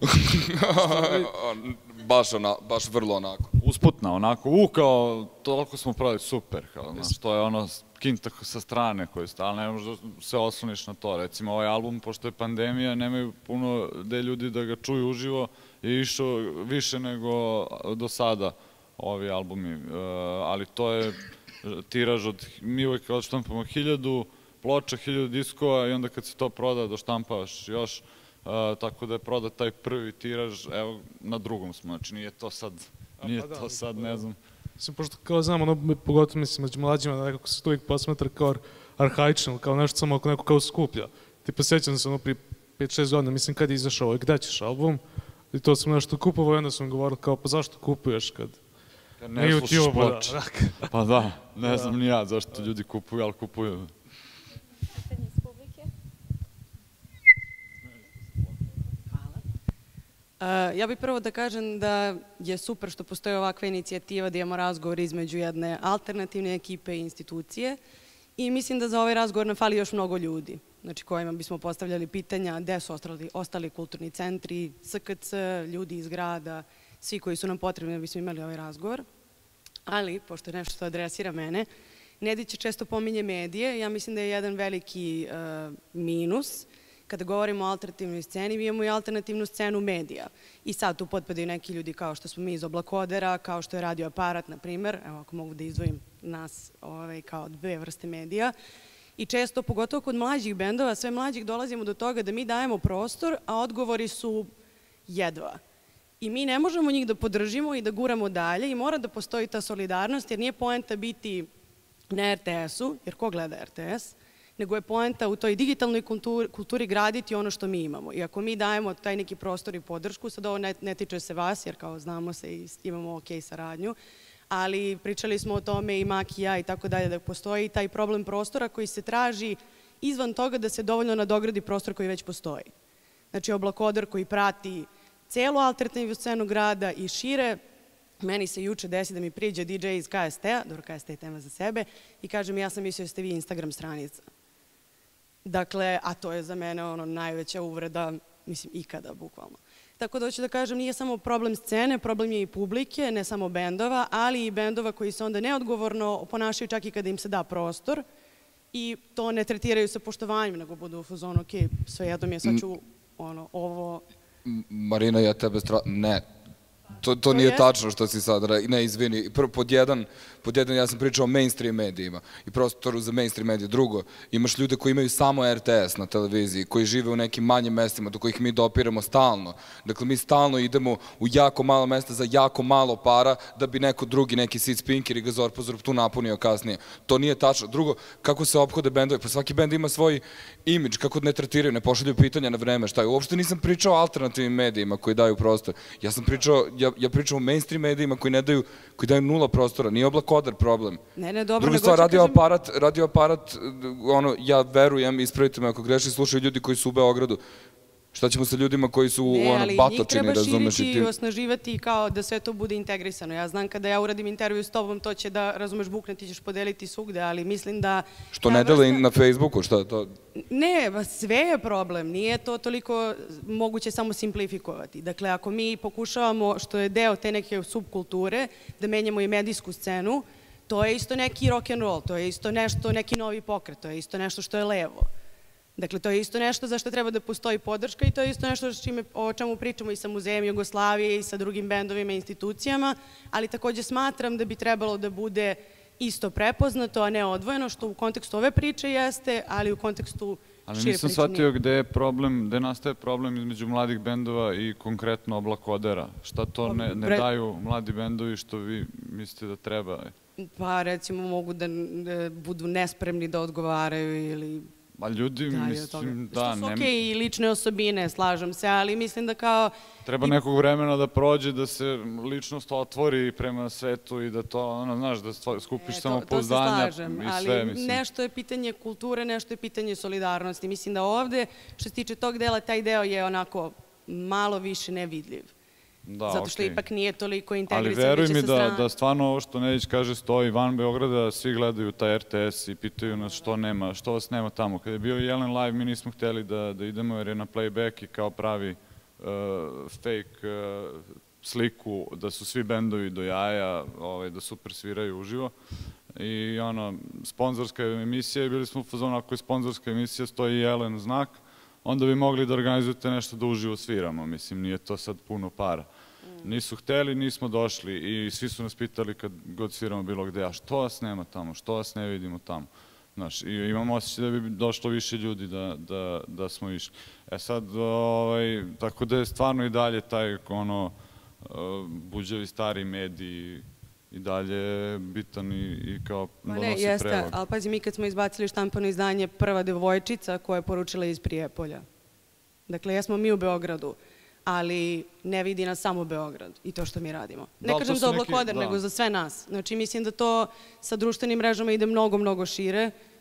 Baš, ona, baš vrlo onako. Usputna, onako, u, kao, toliko smo prodali, super, kao, znaš, to je ono kinta sa strane koji stalno, ne možeš da se osloniš na to. Recimo, ovaj album, pošto je pandemija, nemaju puno gde ljudi da ga čuju uživo, je išao više nego do sada ovi albumi, ali to je tiraž od, mi uvek odštampamo hiljadu ploča, hiljadu diskova i onda kad se to proda, doštampavaš još. Uh, tako da je prodat taj prvi tiraž, evo, na drugom smo, znači nije to sad, nije pa da, to sad, ne znam. Mislim, pošto kao znam, ono, pogotovo mislim, među mlađima, da nekako se to uvijek posmatra kao arhaično, kao nešto samo ako neko kao skuplja. Tipa, sjećam se ono prije pet šest godina, mislim, kad je izašao ovaj, gde ćeš album, i to sam nešto kupovao i onda sam govorili kao, pa zašto kupuješ kad... Kad ne slušaš ploče. Pa da, ne znam ni ja zašto ljudi kupuju, ali kupuju. Ja bih prvo da kažem da je super što postoji ovakva inicijativa da imamo razgovor između jedne alternativne ekipe i institucije i mislim da za ovaj razgovor nam fali još mnogo ljudi, znači kojima bismo postavljali pitanja gde su ostali, ostali kulturni centri, S K C, ljudi iz grada, svi koji su nam potrebni da bismo imali ovaj razgovor. Ali, pošto je nešto što adresira mene, Nedić često pominje medije, ja mislim da je jedan veliki uh, minus. Kada govorimo o alternativnoj sceni, mi imamo i alternativnu scenu medija. I sad tu potpadaju neki ljudi kao što smo mi iz Oblakodera, kao što je Radio Aparat, na primer, evo ako mogu da izdvojim nas ovaj, kao dve vrste medija. I često, pogotovo kod mlađih bendova, sve mlađih dolazimo do toga da mi dajemo prostor, a odgovori su jedva. I mi ne možemo njih da podržimo i da guramo dalje i mora da postoji ta solidarnost, jer nije poenta biti na R T S-u, jer ko gleda R T S, nego je poenta u toj digitalnoj kulturi, kulturi graditi ono što mi imamo. I ako mi dajemo taj neki prostor i podršku, sad ovo ne, ne tiče se vas, jer kao znamo se i imamo ok saradnju, ali pričali smo o tome i Mak i ja i tako dalje, da postoji taj problem prostora koji se traži izvan toga da se dovoljno nadogradi prostor koji već postoji. Znači, Oblakodar koji prati celu alternativnu scenu grada i šire. Meni se juče desi da mi priđe D J iz K S T-a, dobro, K S T je tema za sebe, i kaže mi, ja sam mislio da ste vi Instagram stranica. Dakle, a to je za mene ono najveća uvreda, mislim, ikada, bukvalno. Tako da hoću da kažem, nije samo problem scene, problem je i publike, ne samo bendova, ali i bendova koji se onda neodgovorno ponašaju čak i kada im se da prostor i to ne tretiraju sa poštovanjem, nego budu u fazonu, ok, sve jedno mi je, sad ću ono, ovo... Marina, ja tebe stra... Ne. To, to nije tačno što si sad, ne, izvini, prvo, pod jedan, pod jedan ja sam pričao o mainstream medijima i prostoru za mainstream medije. Drugo, imaš ljude koji imaju samo R T S na televiziji, koji žive u nekim manjim mestima do kojih mi dopiramo stalno. Dakle, mi stalno idemo u jako malo mesta za jako malo para da bi neko drugi, neki Sid Spinker i Gazor Pozorb tu napunio kasnije. To nije tačno. Drugo, kako se ophode bendovi? Pa svaki bend ima svoj imidž, kako ne tretiraju, ne pošalju pitanja na vreme, šta je. Uopšte nisam pričao o alternativnim medijima koji daju prostor. Ja sam pričao, ja, ja pričam o mainstream medijima koji ne daju, koji daju nula prostora. Nije Oblakodar problem. Ne, ne, dobro. Druga stvar, radio aparat, radio aparat, ono, ja verujem, ispravite me ako grešim, slušaju ljudi koji su u Beogradu. Šta ćemo sa ljudima koji su u ono batočini, razumeš? Ne, ali njih treba širiti i osnaživati kao da sve to bude integrisano. Ja znam kada ja uradim intervju s tobom, to će da, razumeš, bukne, ti ćeš podeliti svugde, ali mislim da... Što ne dele na Facebooku, šta to? Ne, sve je problem, nije to toliko moguće samo simplifikovati. Dakle, ako mi pokušavamo, što je deo te neke subkulture, da menjamo i medijsku scenu, to je isto neki rock and roll, to je isto nešto, neki novi pokret, to je isto nešto što je levo. Dakle, to je isto nešto za što treba da postoji podrška i to je isto nešto o čemu pričamo i sa Muzejem Jugoslavije i sa drugim bendovima i institucijama, ali takođe smatram da bi trebalo da bude isto prepoznato, a ne odvojeno, što u kontekstu ove priče jeste, ali u kontekstu šire priče nije. Ali nisam shvatio gde je problem, gde nastaje problem između mladih bendova i konkretno Oblakodera. Šta to ne, ne daju mladi bendovi što vi mislite da treba? Pa recimo mogu da budu nespremni da odgovaraju ili... Ma ljudi, mislim, da... Što su okej i lične osobine, slažem se, ali mislim da kao... Treba nekog vremena da prođe, da se ličnost otvori prema svetu i da to, ono, znaš, da skupiš samopouzdanja i sve, mislim. Ali nešto je pitanje kulture, nešto je pitanje solidarnosti. Mislim da ovde, što se tiče tog dela, taj deo je onako malo više nevidljiv. Zato što ipak nije toliko integrisan. Ali veruj mi da stvarno ovo što Nedić kaže stoji van Beograda, svi gledaju taj R T S i pitaju nas što nema, što vas nema tamo. Kada je bio Jelen Live, mi nismo hteli da idemo jer je na playback i kao pravi fake sliku da su svi bendovi do jaja, da super sviraju uživo. I ono, sponzorska emisija, bili smo u fazonu, ako je sponzorska emisija, stoji Jelen znak, onda bi mogli da organizujete nešto da uživo sviramo. Mislim, nije to sad puno para. Nisu hteli, nismo došli i svi su nas pitali kad god sviramo bilo gde, a što vas nema tamo, što vas ne vidimo tamo. Znaš, i imamo osjećaj da bi došlo više ljudi da smo išli. E sad, tako da je stvarno i dalje taj, ono, buđavi stari mediji i dalje bitan i kao donosi prelog. Ne, jeste, ali pazi, mi kad smo izbacili štampano izdanje Prva devojčica koja je poručila iz Prijepolja. Dakle, jesmo mi u Beogradu, ali ne vidi nas samo Beograd i to što mi radimo. Ne kažem za Oblakodar, nego za sve nas. Znači, mislim da to sa društvenim mrežama ide mnogo, mnogo šire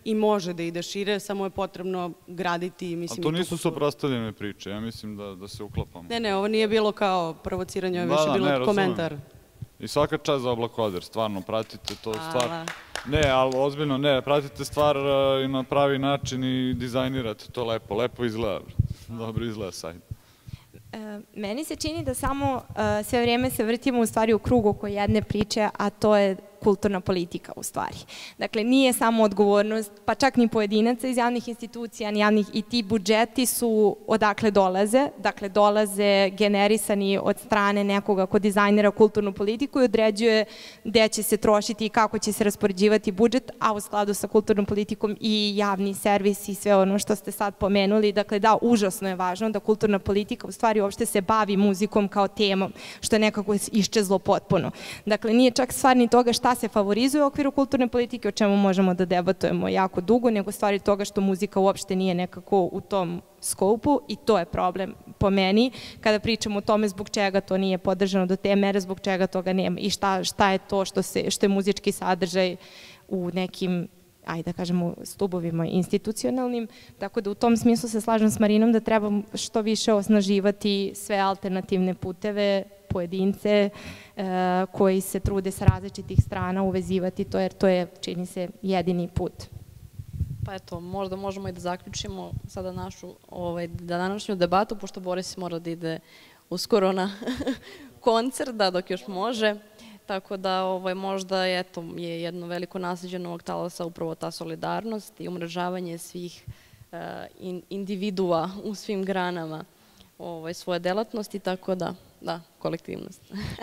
i može da ide šire, samo je potrebno graditi, mislim... Ali to nisu suprotstavljene priče, ja mislim da, da se uklapamo. Ne, ne, ovo nije bilo kao provociranje, ovo je više bilo komentar. I svaka čast za Oblakoder, stvarno, pratite to stvar. Ne, ali ozbiljno, ne, pratite stvar i na pravi način i dizajnirate to lepo, lepo izgleda, dobro izgleda sajt. Meni se čini da samo sve vrijeme se vrtimo u stvari u krug oko jedne priče, a to je kulturna politika u stvari. Dakle, nije samo odgovornost, pa čak ni pojedinaca iz javnih institucija, ni javnih, i ti budžeti su odakle dolaze, dakle dolaze generisani od strane nekoga ko dizajnira kulturnu politiku i određuje gde će se trošiti i kako će se raspoređivati budžet, a u skladu sa kulturnom politikom i javni servis i sve ono što ste sad pomenuli. Dakle, da, užasno je važno da kulturna politika u stvari uopšte se bavi muzikom kao temom, što je nekako iščezlo potpuno. Dakle, nije čak stvar ni toga šta se favorizuje u okviru kulturne politike, o čemu možemo da debatujemo jako dugo, nego stvari toga što muzika uopšte nije nekako u tom skopu, i to je problem po meni kada pričamo o tome zbog čega to nije podržano do te mere, zbog čega toga nema i šta, šta je to što, se, što je muzički sadržaj u nekim, ajde da kažemo, stubovima institucionalnim. Tako da u tom smislu se slažem s Marinom da treba što više osnaživati sve alternativne puteve, pojedince koji se trude sa različitih strana uvezivati to, jer to je, čini se, jedini put. Pa eto, možda možemo i da zaključimo sada našu današnju debatu, pošto Boris mora da ide uskoro na koncert, da, dok još može. Tako da možda je jedno veliko nasljeđe Novog talasa upravo ta solidarnost i umrežavanje svih individua u svim granama svoje delatnosti, tako da, da, kolektivnost.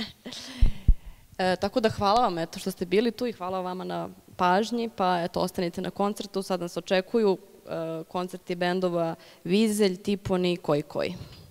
Tako da hvala vam eto što ste bili tu i hvala vama na pažnji, pa eto ostanite na koncertu, sad nas očekuju koncerti bendova Vizelj, Tiponi, Koji Koji.